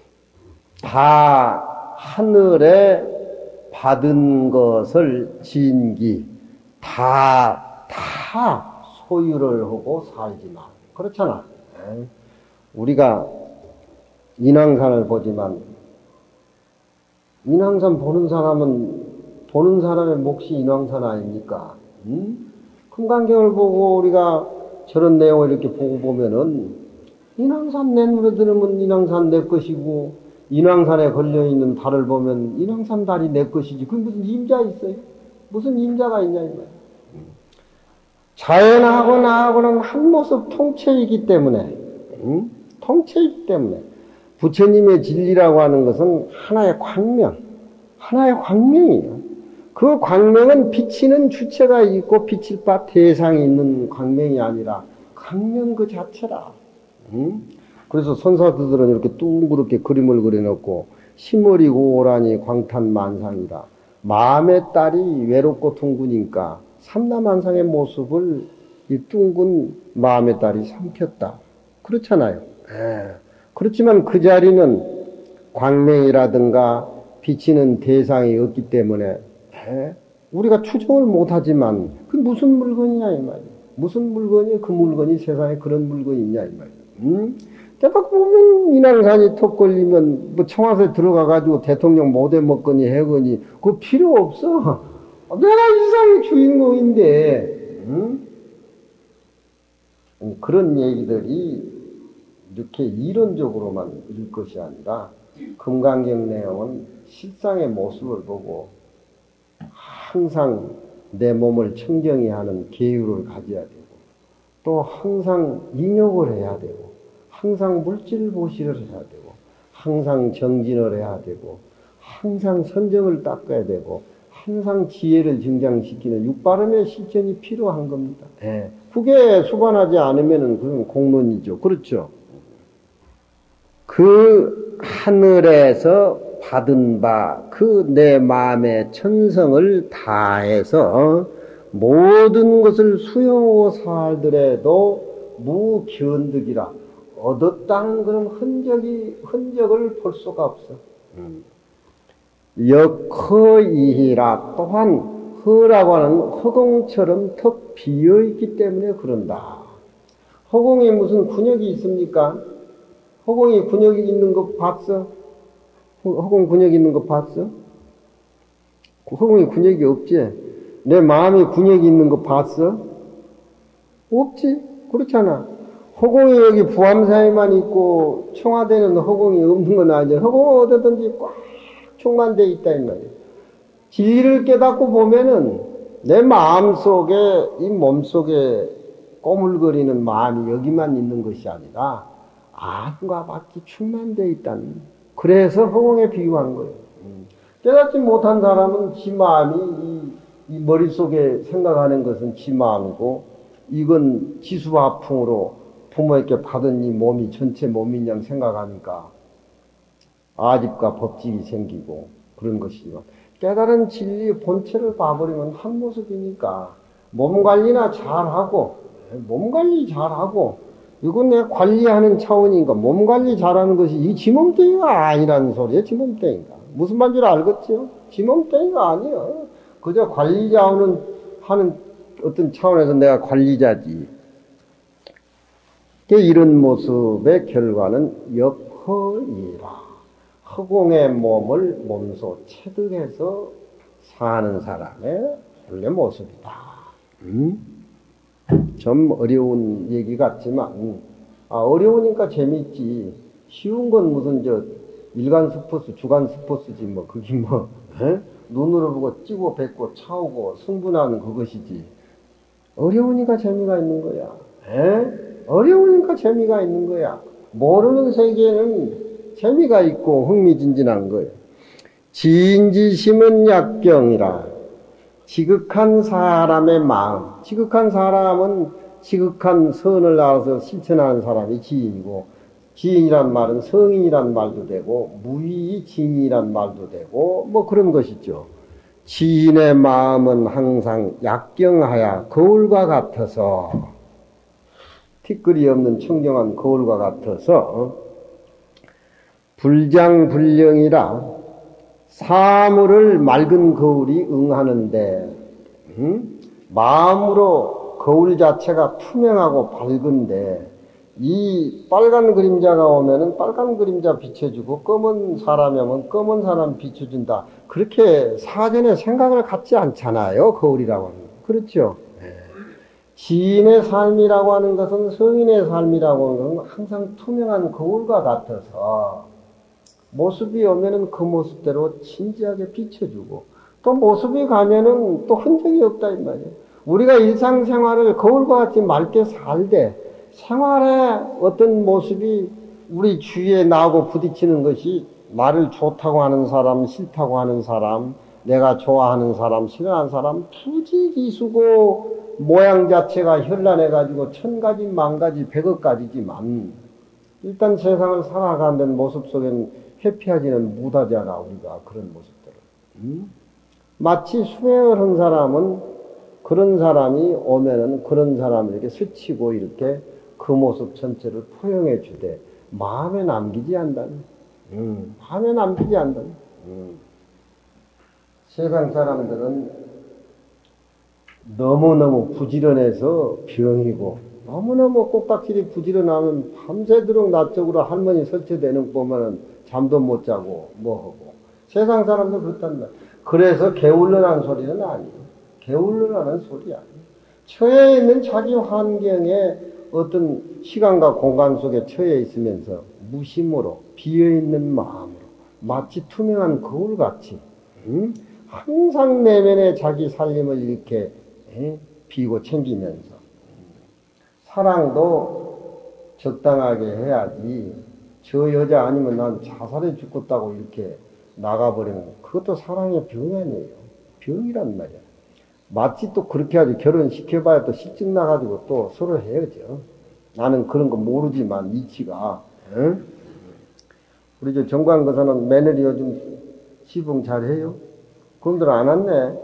Speaker 1: 다 하늘에 받은 것을 진기 다 소유를 하고 살지만 그렇잖아. 우리가 인왕산을 보지만 인왕산 보는 사람은 보는 사람의 몫이 인왕산 아닙니까? 금강경을 보고 우리가 저런 내용을 이렇게 보고 보면은 인왕산 내 눈에 들으면 인왕산 내 것이고 인왕산에 걸려있는 달을 보면 인왕산 달이 내 것이지. 그게 무슨 임자 있어요? 무슨 임자가 있냐, 이 말이야. 자연하고 나하고는 한 모습 통체이기 때문에, 통체이기 때문에, 부처님의 진리라고 하는 것은 하나의 광명이에요. 그 광명은 비치는 주체가 있고 비칠 바 대상이 있는 광명이 아니라 광명 그 자체라. 그래서 선사들은 이렇게 둥그렇게 그림을 그려놓고 심어리고 오라니 광탄만상이라 마음의 딸이 외롭고 둥그니까 삼라만상의 모습을 이 둥근 마음의 딸이 삼켰다. 그렇잖아요. 그렇지만 그 자리는 광명이라든가 비치는 대상이 없기 때문에 우리가 추정을 못하지만 그게 무슨 물건이냐 이 말이에요. 무슨 물건이 그 물건이 세상에 그런 물건이 있냐 이 말이에요. 내가 보면 인왕산이 턱 걸리면 뭐 청와대 들어가가지고 대통령 모대 먹거니 해거니 그거 필요 없어. 내가 이 세상의 주인공인데 그런 얘기들이 이렇게 이론적으로만 읽을 것이 아니라 금강경 내용은 실상의 모습을 보고 항상 내 몸을 청정히 하는 계율을 가져야 되고 또 항상 인욕을 해야 되고 항상 물질 보시를 해야 되고 항상 정진을 해야 되고 항상 선정을 닦아야 되고 항상 지혜를 증장시키는 육바름의 실천이 필요한 겁니다. 예. 후계에 수반하지 않으면 그건 공론이죠. 그렇죠? 그 하늘에서 받은 바 그 내 마음의 천성을 다해서 모든 것을 수용하고 살더라도 무견득이라 얻었다는 그런 흔적을 볼 수가 없어. 역허이히라 또한 허라고 하는 허공처럼 턱 비어있기 때문에 그런다. 허공에 무슨 근육이 있습니까? 허공에 근육이 있는 거 봤어? 허공 근육이 있는 거 봤어? 허공에 근육이 없지? 내 마음에 근육이 있는 거 봤어? 없지? 그렇잖아. 허공이 여기 부암사에만 있고 청와대는 허공이 없는 건 아니야. 허공은 어디든지 꽉 충만되어 있다 이 말이야. 진리를 깨닫고 보면은 내 마음속에 이 몸속에 꼬물거리는 마음이 여기만 있는 것이 아니라 암과 같이 충만되어 있다는. 그래서 허공에 비유한 거예요. 깨닫지 못한 사람은 지 마음이 이 머릿속에 생각하는 것은 지 마음이고 이건 지수화풍으로 부모에게 받은 이 몸이 전체 몸인 양 생각하니까 아집과 법칙이 생기고 그런 것이지만 깨달은 진리의 본체를 봐버리면 한 모습이니까 몸 관리나 잘하고 몸 관리 잘하고 이건 내가 관리하는 차원인가 몸 관리 잘하는 것이 이 지몸뚱이가 아니라는 소리예요. 지몸뚱이가 무슨 말인지 알겠죠? 지몸뚱이가 아니에요. 그저 관리자는 하는 어떤 차원에서 내가 관리자지. 이런 모습의 결과는 역허이라. 허공의 몸을 몸소 체득해서 사는 사람의 본래 모습이다. 좀 어려운 얘기 같지만, 어려우니까 재밌지. 쉬운 건 무슨 일간 스포츠, 주간 스포츠지 그게 눈으로 보고 찌고 뱉고 차오고 승분하는 그것이지. 어려우니까 재미가 있는 거야. 어려우니까 재미가 있는 거야. 모르는 세계는 재미가 있고 흥미진진한 거예요. 진지심은 약경이라. 지극한 사람의 마음. 지극한 사람은 지극한 선을 알아서 실천하는 사람이 지인이고, 지인이란 말은 성인이란 말도 되고 무의 진이란 말도 되고 그런 것이죠. 지인의 마음은 항상 약경하여 거울과 같아서 티끌이 없는 청정한 거울과 같아서 불장불령이라 사물을 맑은 거울이 응하는데 마음으로 거울 자체가 투명하고 밝은데 이 빨간 그림자가 오면은 빨간 그림자 비춰주고 검은 사람이 오면 검은 사람 비춰준다. 그렇게 사전에 생각을 갖지 않잖아요. 거울이라고 하는 거. 그렇죠? 지인의 삶이라고 하는 것은 성인의 삶이라고 하는 것은 항상 투명한 거울과 같아서 모습이 오면은 그 모습대로 진지하게 비춰주고 또 모습이 가면은 또 흔적이 없다 이 말이에요. 우리가 일상생활을 거울과 같이 맑게 살되 생활의 어떤 모습이 우리 주위에 나하고 부딪히는 것이 나를 좋다고 하는 사람, 싫다고 하는 사람, 내가 좋아하는 사람, 싫어하는 사람, 부지기수고 모양 자체가 현란해가지고 천가지, 만가지, 백억가지지만 일단 세상을 살아가는 모습 속에는 회피하지는 못하잖아, 우리가 그런 모습들을. 마치 수행을 한 사람은 그런 사람이 오면은 그런 사람에게 스치고 이렇게 그 모습 전체를 포용해 주되 마음에 남기지 않다는. 마음에 남기지 않다는. 세상 사람들은 너무너무 부지런해서 병이고 너무너무 꼭딱질이 부지런하면 밤새도록 낮적으로 할머니 설치되는 거 보면은 잠도 못 자고 하고 세상 사람들 그렇단 말이야. 그래서 게을러라는 소리는 아니에요. 게을러라는 소리 아니에요. 처해 있는 자기 환경에 어떤 시간과 공간 속에 처해 있으면서 무심으로 비어있는 마음으로 마치 투명한 거울같이 항상 내면에 자기 살림을 이렇게 비고 챙기면서 사랑도 적당하게 해야지 저 여자 아니면 난 자살해 죽겠다고 이렇게 나가버리는 그것도 사랑의 병이 아니에요. 병이란 말이야. 마치 또 그렇게 하지 결혼시켜봐야 또 실증 나가지고 또 서로 헤어져. 나는 그런 거 모르지만 이치가. 응? 우리 저 정관거사는 며느리 요즘 시봉 잘해요? 그놈들 안 왔네.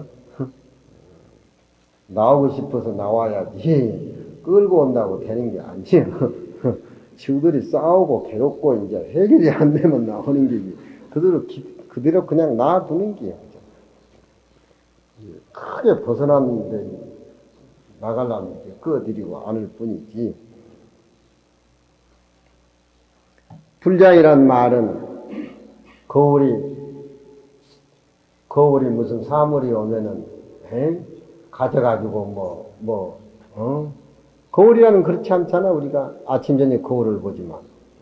Speaker 1: 나오고 싶어서 나와야지. 끌고 온다고 되는 게 아니에요. 친구들이 싸우고 괴롭고 이제 해결이 안 되면 나오는 게 그대로 그냥 놔두는 게 크게 벗어났는데 나가려면 끌어들이고 안을 뿐이지. 불장이란 말은 거울이 무슨 사물이 오면은 가져가지고 거울이라는 그렇지 않잖아. 우리가 아침 저녁 거울을 보지만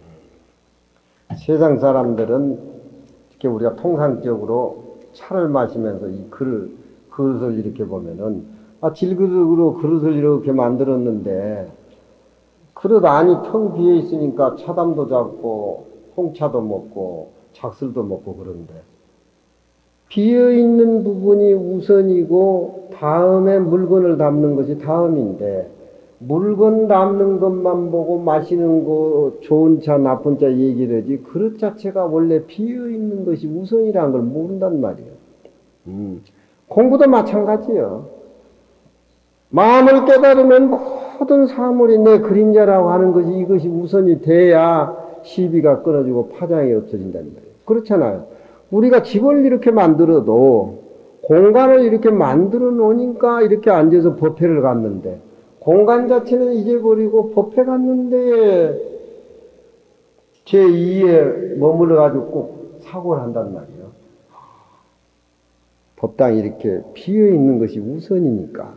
Speaker 1: 세상 사람들은 특히 우리가 통상적으로 차를 마시면서 이 그릇을 이렇게 보면은 질그릇으로 그릇을 이렇게 만들었는데 그릇 안이 텅 비어 있으니까 차담도 잡고 홍차도 먹고 작술도 먹고 그런데 비어 있는 부분이 우선이고 다음에 물건을 담는 것이 다음인데 물건 담는 것만 보고 마시는 거 좋은 차 나쁜 차 얘기를 하지 그릇 자체가 원래 비어 있는 것이 우선이라는 걸 모른단 말이에요. 공부도 마찬가지예요. 마음을 깨달으면 모든 사물이 내 그림자라고 하는 것이 이것이 우선이 돼야 시비가 끊어지고 파장이 없어진다는 말이에요. 그렇잖아요. 우리가 집을 이렇게 만들어도 공간을 이렇게 만들어 놓으니까 이렇게 앉아서 법회를 갔는데 공간 자체는 잊어버리고 법회 갔는데 제2에 머물러 가지고 꼭 사고를 한단 말이에요. 법당이 이렇게 비어 있는 것이 우선이니까.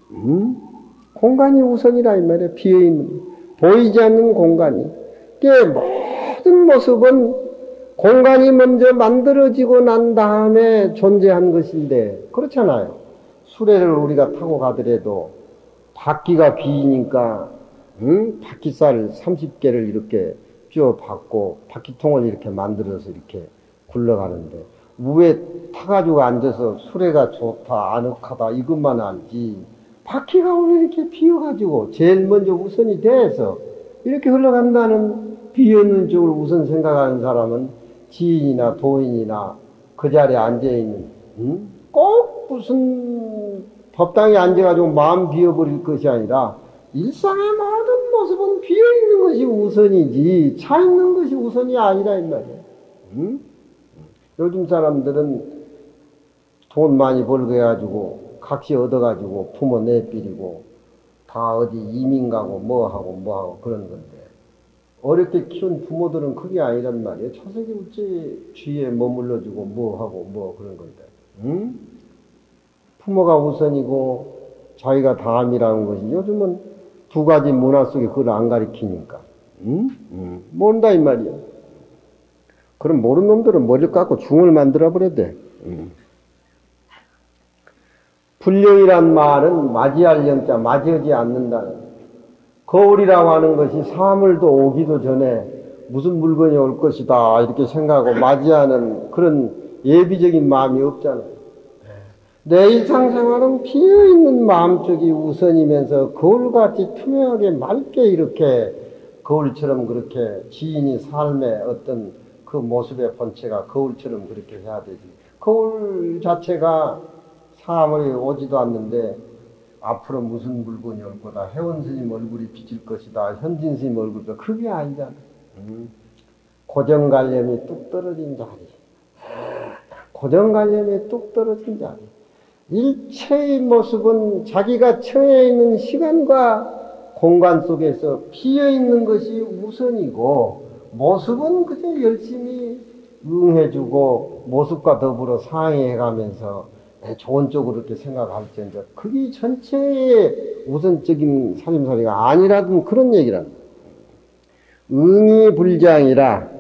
Speaker 1: 공간이 우선이라 이 말이에요. 비어 있는 보이지 않는 공간이. 모든 모습은 공간이 먼저 만들어지고 난 다음에 존재한 것인데 그렇잖아요. 수레를 우리가 타고 가더라도 바퀴가 비니까 바퀴살 30개를 이렇게 쭉 받고 바퀴통을 이렇게 만들어서 이렇게 굴러가는데 위에 타가지고 앉아서 수레가 좋다 아늑하다 이것만 알지 바퀴가 오늘 이렇게 비어가지고 제일 먼저 우선이 돼서 이렇게 흘러간다는 비어있는 쪽을 우선 생각하는 사람은 지인이나 도인이나 그 자리에 앉아있는 꼭 무슨 법당에 앉아가지고 마음 비워버릴 것이 아니라 일상의 모든 모습은 비어있는 것이 우선이지 차 있는 것이 우선이 아니라 이 말이에요. 요즘 사람들은 돈 많이 벌게 해가지고 각시 얻어가지고 부모 내비리고 다 어디 이민 가고 뭐하고 그런 건데 어렵게 키운 부모들은 그게 아니란 말이에요. 차세기 우째 주위에 머물러주고 뭐하고 그런 건데 부모가 우선이고 자기가 다음이라는 것이 요즘은 두 가지 문화 속에 그걸 안 가리키니까 모른다 이 말이야. 그럼 모르는 놈들은 머리를 깎고 중을 만들어 버려야 돼. 불령이란 말은 맞이할 영자 맞이하지 않는다는 거울이라고 하는 것이 사물도 오기도 전에 무슨 물건이 올 것이다 이렇게 생각하고 맞이하는 그런 예비적인 마음이 없잖아요. 내 일상생활은 비어있는 마음쪽이 우선이면서 거울같이 투명하게 맑게 이렇게 거울처럼 그렇게 지인이 삶의 어떤 그 모습의 본체가 거울처럼 그렇게 해야 되지. 거울 자체가 사물이 오지도 않는데 앞으로 무슨 물건이 올 거다. 해원 스님 얼굴이 비칠 것이다. 현진 스님 얼굴도 그게 아니잖아. 고정관념이 뚝 떨어진 자리. 고정관념이 뚝 떨어진 자리. 일체의 모습은 자기가 처해 있는 시간과 공간 속에서 비어있는 것이 우선이고 모습은 그저 열심히 응해주고 모습과 더불어 상해가면서 좋은 쪽으로 이렇게 생각할지언정 그게 전체의 우선적인 살림살이가 아니라든 그런 얘기랍니다. 응이불장이라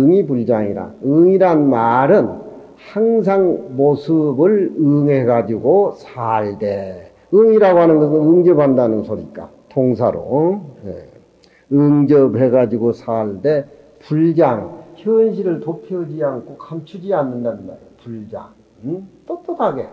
Speaker 1: 응이란 말은 항상 모습을 응해가지고 살되 응이라고 하는 것은 응접한다는 소리니까 동사로 응접해가지고 살되 불장 현실을 도피하지 않고 감추지 않는단 말이에요. 불장. 떳떳하게.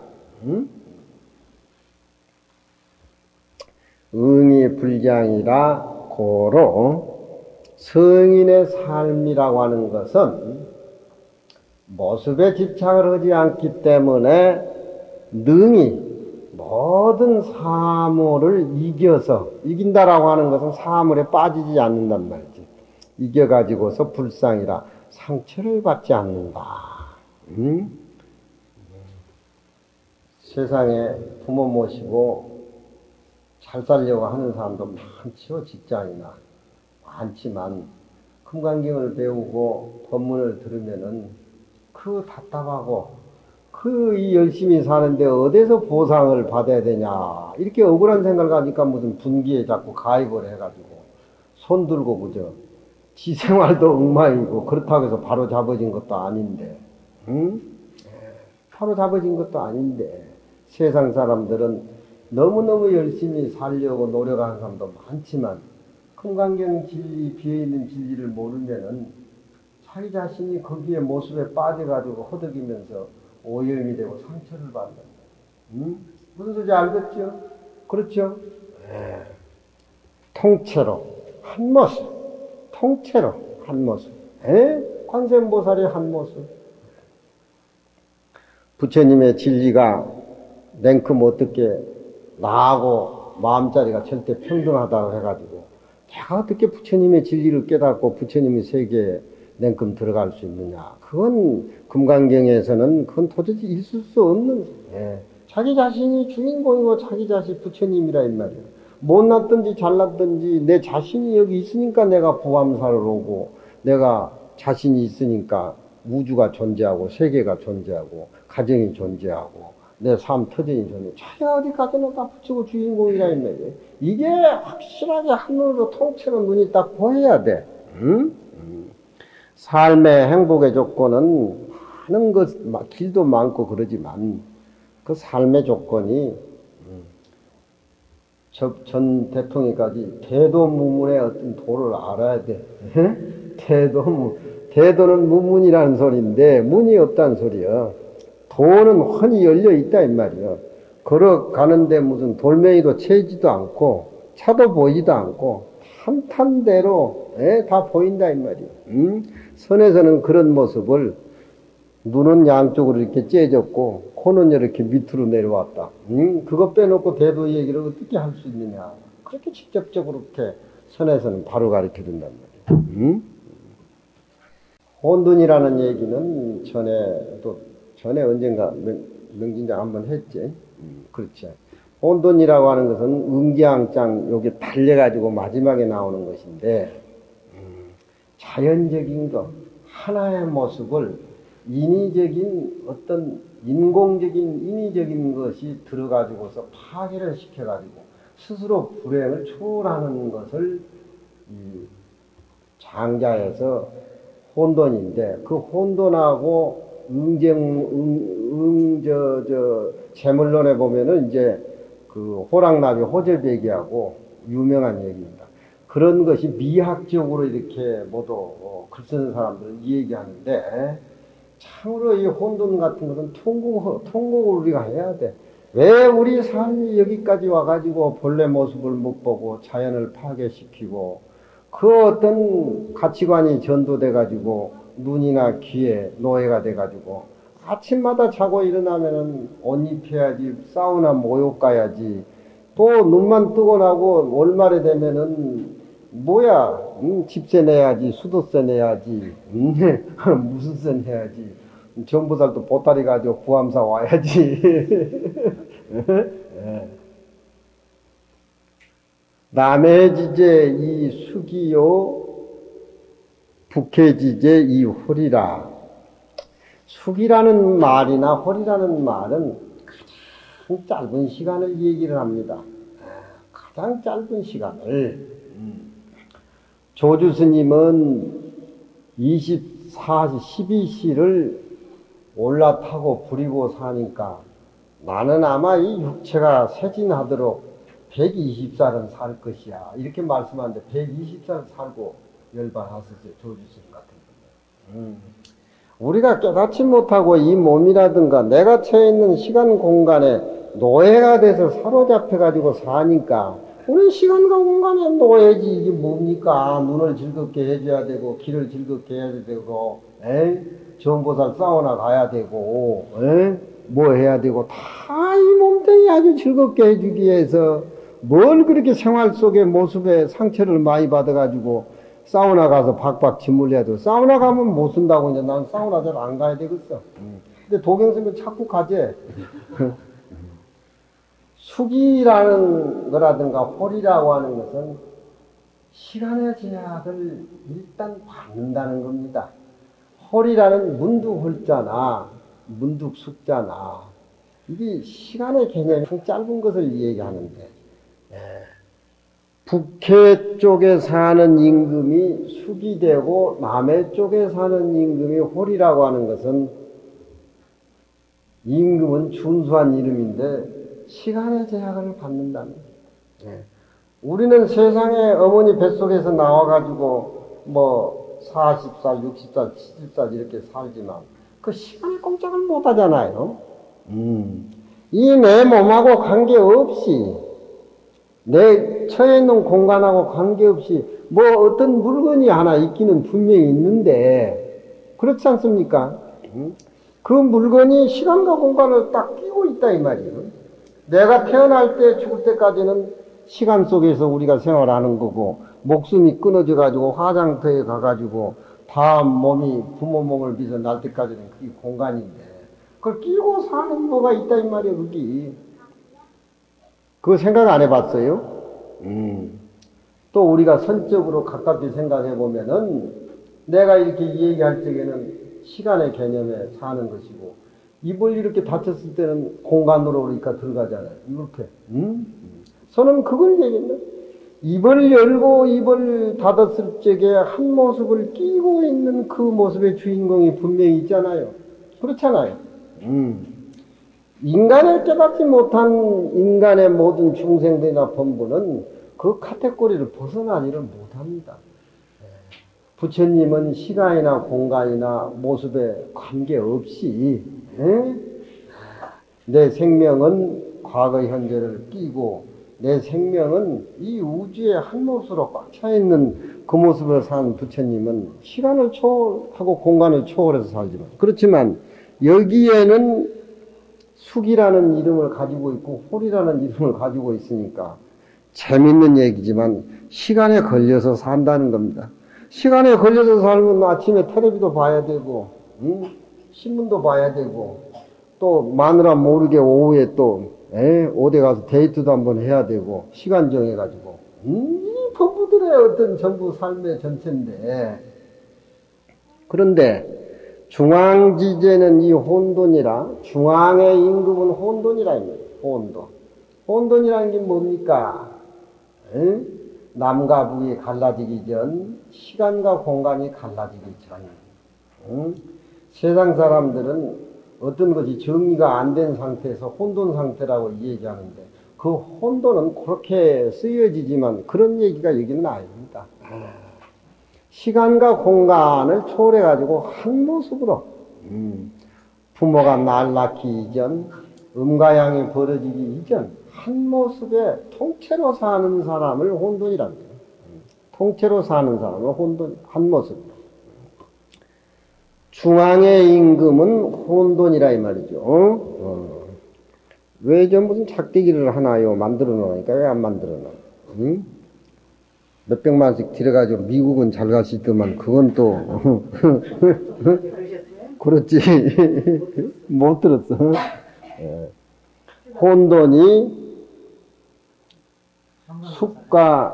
Speaker 1: 응이 불장이라 고로 성인의 삶이라고 하는 것은 모습에 집착을 하지 않기 때문에 능히 모든 사물을 이긴다라고 하는 것은 사물에 빠지지 않는단 말이지. 이겨가지고서 불상이라 상처를 받지 않는다. 세상에 부모 모시고 잘 살려고 하는 사람도 많죠. 직장이나 많지만 금강경을 배우고 법문을 들으면은 그 답답하고 이 열심히 사는데 어디서 보상을 받아야 되냐 이렇게 억울한 생각을 하니까 무슨 분기에 자꾸 가입을 해가지고 손 들고 그저 지 생활도 엉망이고 그렇다고 해서 바로 잡아진 것도 아닌데 바로 잡아진 것도 아닌데 세상 사람들은 너무너무 열심히 살려고 노력하는 사람도 많지만 금강경 진리, 비어있는 진리를 모르면은 자기 자신이 거기에 모습에 빠져가지고 허덕이면서 오염이 되고 상처를 받는다. 무슨 소리인지 알겠죠? 그렇죠? 통째로 한 모습, 통째로 한 모습. 관세음보살의 한 모습. 부처님의 진리가 냉큼 어떻게 나하고 마음자리가 절대 평등하다고 해가지고 내가 어떻게 부처님의 진리를 깨닫고 부처님의 세계에 냉큼 들어갈 수 있느냐. 그건 금강경에서는 그건 도저히 있을 수 없는 자기 자신이 주인공이고 자기 자신 부처님이라 이 말이에요. 못났든지 잘났든지 내 자신이 여기 있으니까 내가 보암사를 오고 내가 자신이 있으니까 우주가 존재하고 세계가 존재하고 가정이 존재하고 내 삶 터전이 존재하고 자기가 어디 가서는 다 붙이고 주인공이라 이 말이에요. 이게 확실하게 한눈으로 통째로 눈이 딱 보여야 돼. 삶의 행복의 조건은 많은 것, 길도 많고 그러지만 그 삶의 조건이 전 대통령까지 대도무문의 어떤 도를 알아야 돼. 대도는 무문이라는 소리인데 문이 없다는 소리야. 도는 훤히 열려 있다 이 말이야. 걸어가는데 무슨 돌멩이도 채지도 않고 차도 보이지도 않고 탄탄대로 다 보인다 이 말이야. 선에서는 그런 모습을 눈은 양쪽으로 이렇게 째졌고 코는 이렇게 밑으로 내려왔다. 그거 빼놓고 대도 얘기를 어떻게 할 수 있느냐. 그렇게 직접적으로 이렇게 선에서는 바로 가르쳐 준단 말이야. 혼돈이라는 얘기는 전에 언젠가 명진장 한번 했지. 그렇지. 혼돈이라고 하는 것은 음기양장 여기 달려가지고 마지막에 나오는 것인데 자연적인 것 하나의 모습을 인위적인 어떤 인위적인 것이 들어가지고서 파괴를 시켜가지고 스스로 불행을 초월하는 것을 이 장자에서 혼돈인데 그 혼돈하고 재물론에 보면은 이제 그 호랑나비 호절배기하고 유명한 얘기입니다. 그런 것이 미학적으로 이렇게 모두 글 쓰는 사람들은 이 얘기하는데 참으로 이 혼돈 같은 것은 통곡을 우리가 해야 돼. 왜 우리 삶이 여기까지 와가지고 본래 모습을 못 보고 자연을 파괴시키고 그 어떤 가치관이 전도돼가지고 눈이나 귀에 노예가 돼가지고 아침마다 자고 일어나면은 옷 입혀야지 사우나 목욕 가야지 또 눈만 뜨고 나고 월말에 되면은 뭐야 집세 내야지 수도세 내야지 무슨 세 내야지 전부살도 보따리 가지고 구암사 와야지 남의 지제 이 숙이요 북해지제 이 홀이라. 숙이라는 말이나 홀이라는 말은 가장 짧은 시간을 얘기를 합니다. 가장 짧은 시간을. 조주 스님은 12시를 올라타고 부리고 사니까 나는 아마 이 육체가 세진하도록 120살은 살 것이야. 이렇게 말씀하는데 120살 살고 열반하셨어요. 조주 스님 같은 우리가 깨닫지 못하고 이 몸이라든가 내가 처해 있는 시간 공간에 노예가 돼서 사로잡혀 가지고 사니까 우리 시간과 공간에 노예지. 이게 뭡니까? 눈을 즐겁게 해줘야 되고 귀를 즐겁게 해야 되고 정보살 사우나 가야 되고 뭐 해야 되고 다 이 몸뚱이 아주 즐겁게 해주기 위해서 뭘 그렇게 생활 속의 모습에 상처를 많이 받아가지고 사우나 가서 박박 짓물 해야 돼. 사우나 가면 못 쓴다고 이제 난 사우나 잘 안 가야 되겠어. 근데 도경스면 자꾸 가지. 숙이라는 거라든가 홀이라고 하는 것은 시간의 제약을 일단 받는다는 겁니다. 홀이라는 문득홀자나 문득숙자나 이게 시간의 개념이 짧은 것을 얘기하는데 북해 쪽에 사는 임금이 숙이 되고 남해 쪽에 사는 임금이 홀이라고 하는 것은 임금은 준수한 이름인데 시간의 제약을 받는다는 거예요. 우리는 세상에 어머니 뱃속에서 나와가지고 뭐 40살, 60살, 70살 이렇게 살지만 그 시간에 꼼짝을 못 하잖아요. 이 내 몸하고 관계없이 내 처해 있는 공간하고 관계없이 뭐 어떤 물건이 하나 있기는 분명히 있는데 그렇지 않습니까? 그 물건이 시간과 공간을 딱 끼고 있다 이 말이에요. 내가 태어날 때 죽을 때까지는 시간 속에서 우리가 생활하는 거고 목숨이 끊어져 가지고 화장터에 가가지고 다 몸이 부모 몸을 비서 날 때까지는 그게 공간인데 그걸 끼고 사는 뭐가 있다 이 말이에요. 그게 그거 생각 안 해봤어요? 또 우리가 선적으로 가깝게 생각해 보면은 내가 이렇게 얘기할 적에는 시간의 개념에 사는 것이고 입을 이렇게 닫혔을 때는 공간으로 그러니까 들어가잖아요. 이렇게. 저는 그걸 얘기했나? 입을 열고 입을 닫았을 적에 한 모습을 끼고 있는 그 모습의 주인공이 분명히 있잖아요. 그렇잖아요. 인간을 깨닫지 못한 인간의 모든 중생들이나 범부는 그 카테고리를 벗어나지를 못합니다. 부처님은 시간이나 공간이나 모습에 관계없이 내 생명은 과거 현재를 끼고 내 생명은 이 우주의 한 몫으로 꽉 차 있는 그 모습을 산 부처님은 시간을 초월하고 공간을 초월해서 살지만 그렇지만 여기에는 숙이라는 이름을 가지고 있고 홀이라는 이름을 가지고 있으니까 재밌는 얘기지만 시간에 걸려서 산다는 겁니다. 시간에 걸려서 살면 아침에 텔레비도 봐야 되고 신문도 봐야 되고 또 마누라 모르게 오후에 또 어디 가서 데이트도 한번 해야 되고 시간 정해가지고 이 부부들의 어떤 전부 삶의 전체인데 그런데 중앙지제는 이 혼돈이라 중앙의 임금은 혼돈이라 입니다. 혼돈이라는 게 뭡니까? 남과 북이 갈라지기 전 시간과 공간이 갈라지기 전 세상 사람들은 어떤 것이 정리가 안 된 상태에서 혼돈 상태라고 얘기하는데 그 혼돈은 그렇게 쓰여지지만 그런 얘기가 여기는 아닙니다. 시간과 공간을 초월해 가지고 한 모습으로 부모가 날 낳기 이전 음과 양이 벌어지기 이전 한 모습에 통째로 사는 사람을 혼돈이랍니다. 통째로 사는 사람을 혼돈 한 모습. 중앙의 임금은 혼돈이라 이 말이죠. 왜 저 무슨 작대기를 하나요? 만들어 놓으니까 왜 안 만들어 놔? 몇백만씩 들여가지고 미국은 잘 갈 수 있더만 그건 또 그렇지 못 들었어. 혼돈이 숙과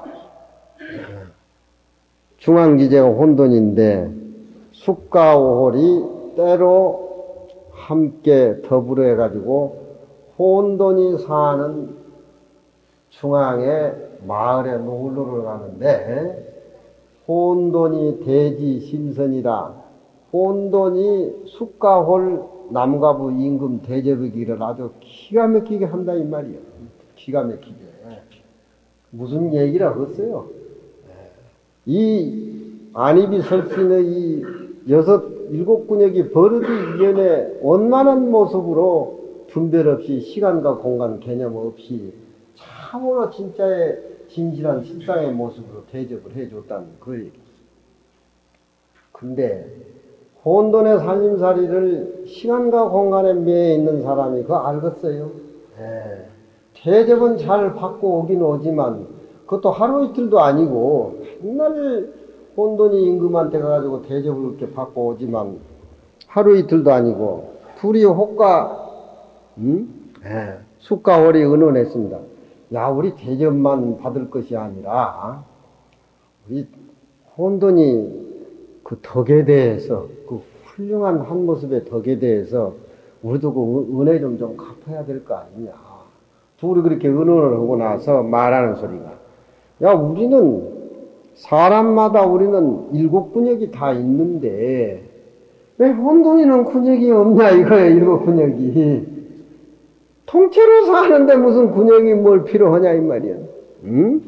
Speaker 1: 중앙지제가 혼돈인데 숙과 홀이 때로 함께 더불어 해가지고 혼돈이 사는 중앙에 마을에 놀러를 가는데 혼돈이 대지 심선이라 혼돈이 숙과홀 남과부 임금 대접이기를 아주 기가 막히게 한다 이 말이에요. 기가 막히게. 무슨 얘기라 그랬어요? 이 안입이 설신의 이 일곱 근육이 버릇이 이전에 원만한 모습으로 분별 없이 시간과 공간 개념 없이 참으로 진짜의 진실한 실상의 모습으로 대접을 해줬다는 그 얘기. 근데 혼돈의 살림살이를 시간과 공간에 매여 있는 사람이 그거 알겠어요? 대접은 잘 받고 오긴 오지만 그것도 하루 이틀도 아니고 맨날 혼돈이 임금한테 가가지고 대접을 이렇게 받고 오지만 하루 이틀도 아니고 둘이 호가 숫과 월이 의논했습니다. 야, 우리 대접만 받을 것이 아니라 우리 혼돈이 그 덕에 대해서 그 훌륭한 한 모습의 덕에 대해서 우리도 그 은혜 좀 갚아야 될 거 아니냐. 둘이 그렇게 의논을 하고 나서 말하는 소리가, 야, 우리는 사람마다 우리는 일곱 근육이 다 있는데 왜 혼돈이는 근육이 없냐 이거예요. 일곱 근육이 통째로 사는데 무슨 근육이 뭘 필요하냐 이 말이야. 응?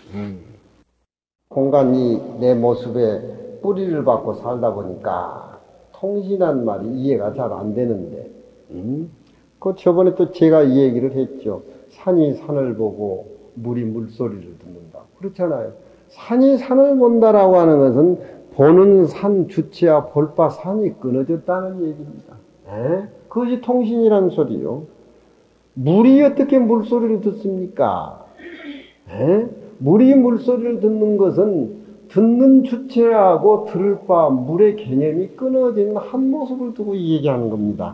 Speaker 1: 공간이 내 모습에 뿌리를 받고 살다 보니까 통신한 말이 이해가 잘 안 되는데, 그 저번에 또 제가 이 얘기를 했죠. 산이 산을 보고 물이 물소리를 듣는다. 그렇잖아요. 산이 산을 본다라고 하는 것은 보는 산 주체와 볼 바 산이 끊어졌다는 얘기입니다. 그것이 통신이라는 소리요. 물이 어떻게 물소리를 듣습니까? 물이 물소리를 듣는 것은 듣는 주체하고 들을 바 물의 개념이 끊어진 한 모습을 두고 얘기하는 겁니다.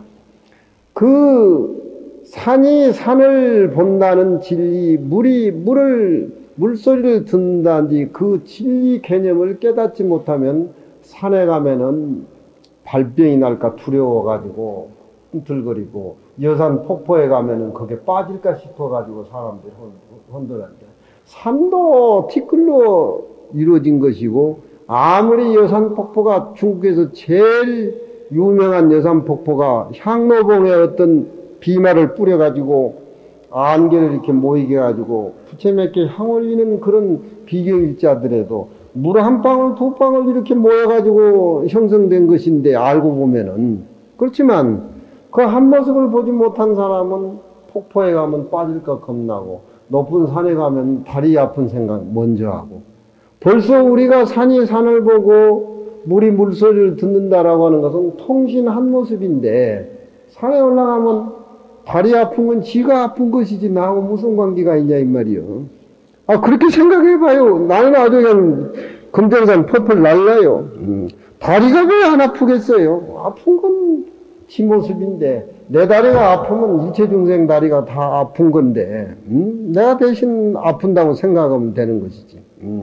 Speaker 1: 그 산이 산을 본다는 진리, 물이 물소리를 듣는다든지 그 진리 개념을 깨닫지 못하면 산에 가면은 발병이 날까 두려워가지고 꿈틀거리고, 여산 폭포에 가면은 거기에 빠질까 싶어가지고 사람들이 혼돈한데, 산도 티끌로 이루어진 것이고, 아무리 여산 폭포가 중국에서 제일 유명한 여산 폭포가 향로봉에 어떤 비마를 뿌려가지고 안개를 이렇게 모이게 해가지고 부채맺게 향 올리는 그런 비경일자들에도 물 한 방울 두 방울 이렇게 모여가지고 형성된 것인데, 알고 보면은. 그렇지만 그 한 모습을 보지 못한 사람은 폭포에 가면 빠질까 겁나고, 높은 산에 가면 다리 아픈 생각 먼저 하고, 벌써 우리가 산이 산을 보고 물이 물소리를 듣는다라고 하는 것은 통신 한 모습인데, 산에 올라가면 다리 아픈 건 지가 아픈 것이지 나하고 무슨 관계가 있냐 이 말이요. 그렇게 생각해봐요. 나는 아주 그냥 금정산 펄펄 날라요. 다리가 왜 안 아프겠어요? 아픈 건 지 모습인데, 내 다리가 아프면 일체 중생 다리가 다 아픈 건데, 내가 대신 아픈다고 생각하면 되는 것이지.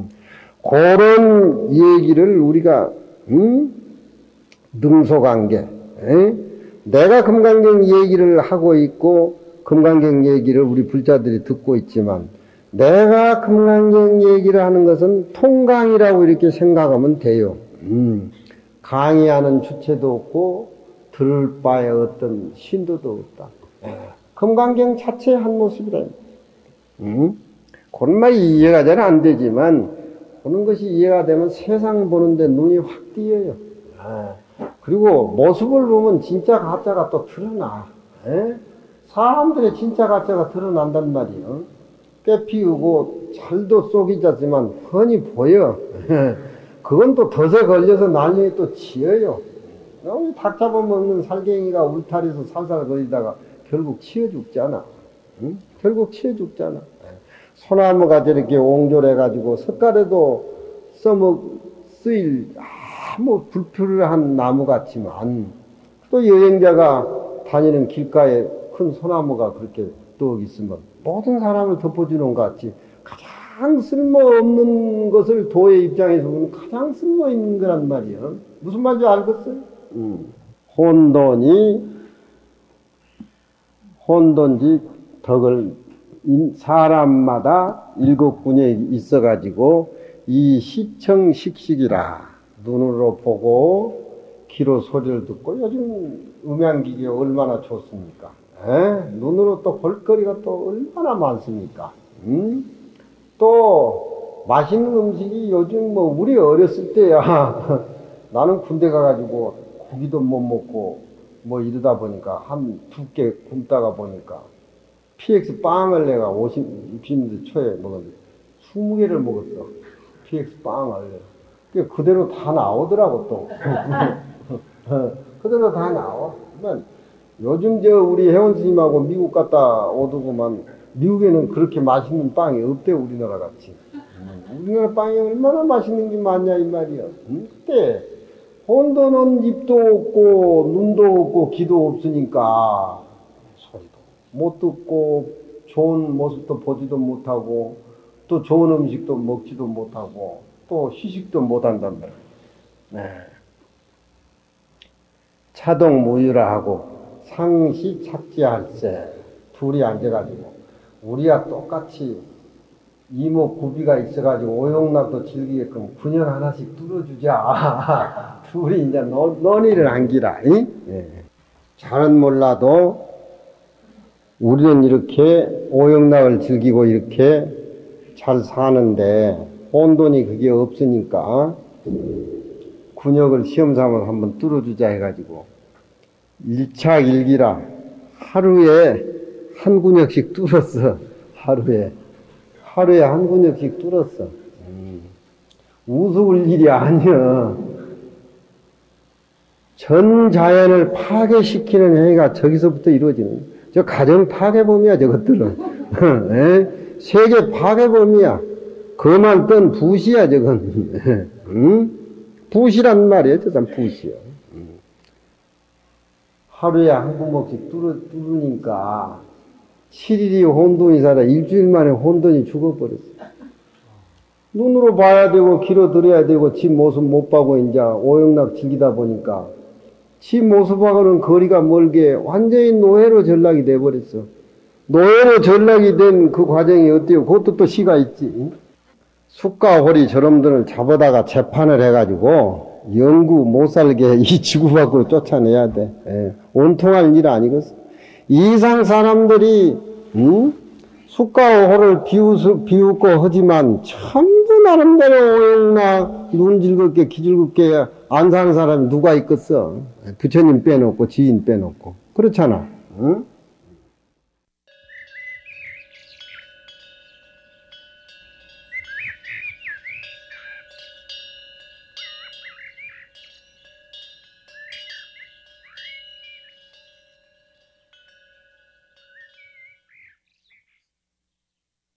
Speaker 1: 그런 얘기를 우리가 능소관계, 내가 금강경 얘기를 하고 있고 금강경 얘기를 우리 불자들이 듣고 있지만, 내가 금강경 얘기를 하는 것은 통강이라고 이렇게 생각하면 돼요. 강의하는 주체도 없고 들을 바에 어떤 신도도 없다. 금강경 자체의 한 모습이다. 그런 말이 이해가 잘 안 되지만, 그런 것이 이해가 되면 세상 보는데 눈이 확 띄어요. 그리고 모습을 보면 진짜 가짜가 또 드러나. 사람들의 진짜 가짜가 드러난단 말이에요. 꽤 피우고 잘도 쏘기자지만 훤히 보여. 그건 또 덫에 걸려서 나중에 또 치여요. 닭 잡아먹는 살갱이가 울타리에서 살살 거리다가 결국 치여 죽잖아. 결국 치여 죽잖아. 소나무가 저렇게 옹졸해가지고 석가래도 쓰일 아무 불필요한 나무 같지만, 또 여행자가 다니는 길가에 큰 소나무가 그렇게 떡 있으면 모든 사람을 덮어주는 것 같이 가장 쓸모없는 것을 도의 입장에서 보면 가장 쓸모있는 거란 말이에요. 무슨 말인지 알겠어요? 혼돈지 덕을 사람마다 일곱 군에 있어가지고 이 시청식식이라, 눈으로 보고 귀로 소리를 듣고, 요즘 음향기계 얼마나 좋습니까? 눈으로 또 볼거리가 또 얼마나 많습니까? 또 맛있는 음식이 요즘 우리 어렸을 때야 나는 군대 가가지고 고기도 못 먹고 뭐 이러다 보니까 한 2개 굶다가 보니까 PX 빵을 내가 60년대 초에 먹었는데 20개를 먹었어. PX 빵을. 그대로 다 나오더라고 또. 그대로 다 나와. 요즘 우리 회원 스님하고 미국 갔다 오더구만 미국에는 그렇게 맛있는 빵이 없대 우리나라 같이. 우리나라 빵이 얼마나 맛있는 게 많냐 이 말이야. 그때 혼돈은 입도 없고 눈도 없고 귀도 없으니까 소리도 못 듣고 좋은 모습도 보지도 못하고 또 좋은 음식도 먹지도 못하고 또 휴식도 못한단 말이야. 네. 차동무유라 하고 상시 착지할세 둘이 앉아가지고 우리와 똑같이 이목구비가 있어가지고 오용락도 즐기게끔 군열 하나씩 뚫어주자. 둘이 이제 논의를 한기라. 예. 잘은 몰라도 우리는 이렇게 오용락을 즐기고 이렇게 잘 사는데 혼돈이 그게 없으니까 군역을 시험 삼아서 한번 뚫어주자 해가지고 일착일기라 하루에 한 군역씩 뚫었어. 하루에 한 군역씩 뚫었어. 우스울 일이 아니야. 전 자연을 파괴시키는 행위가 저기서부터 이루어지는 저 가정 파괴범이야 저것들은. 세계 파괴범이야. 그만 뜬 붓이야 저건. 붓이란 말이야 저 사람 붓이야. 하루에 한 구멍씩 뚫으니까 7일이 혼돈이 살아 일주일 만에 혼돈이 죽어버렸어. 눈으로 봐야 되고 귀로 들어야 되고 지 모습 못 보고 이제 오용락 즐기다 보니까 지 모습하고는 거리가 멀게 완전히 노예로 전락이 돼버렸어. 노예로 전락이 된 그 과정이 어때요? 그것도 또 시가 있지. 숫과 호리 저놈들을 잡아다가 재판을 해가지고 영구 못 살게 이 지구 밖으로 쫓아내야 돼. 예. 온통할 일 아니겠어. 이상 사람들이 숫과 호를 비웃고 하지만 전부 나름대로 오용락 눈 즐겁게 귀 즐겁게 안 사는 사람이 누가 있겠어. 부처님 빼놓고 지인 빼놓고 그렇잖아. 응?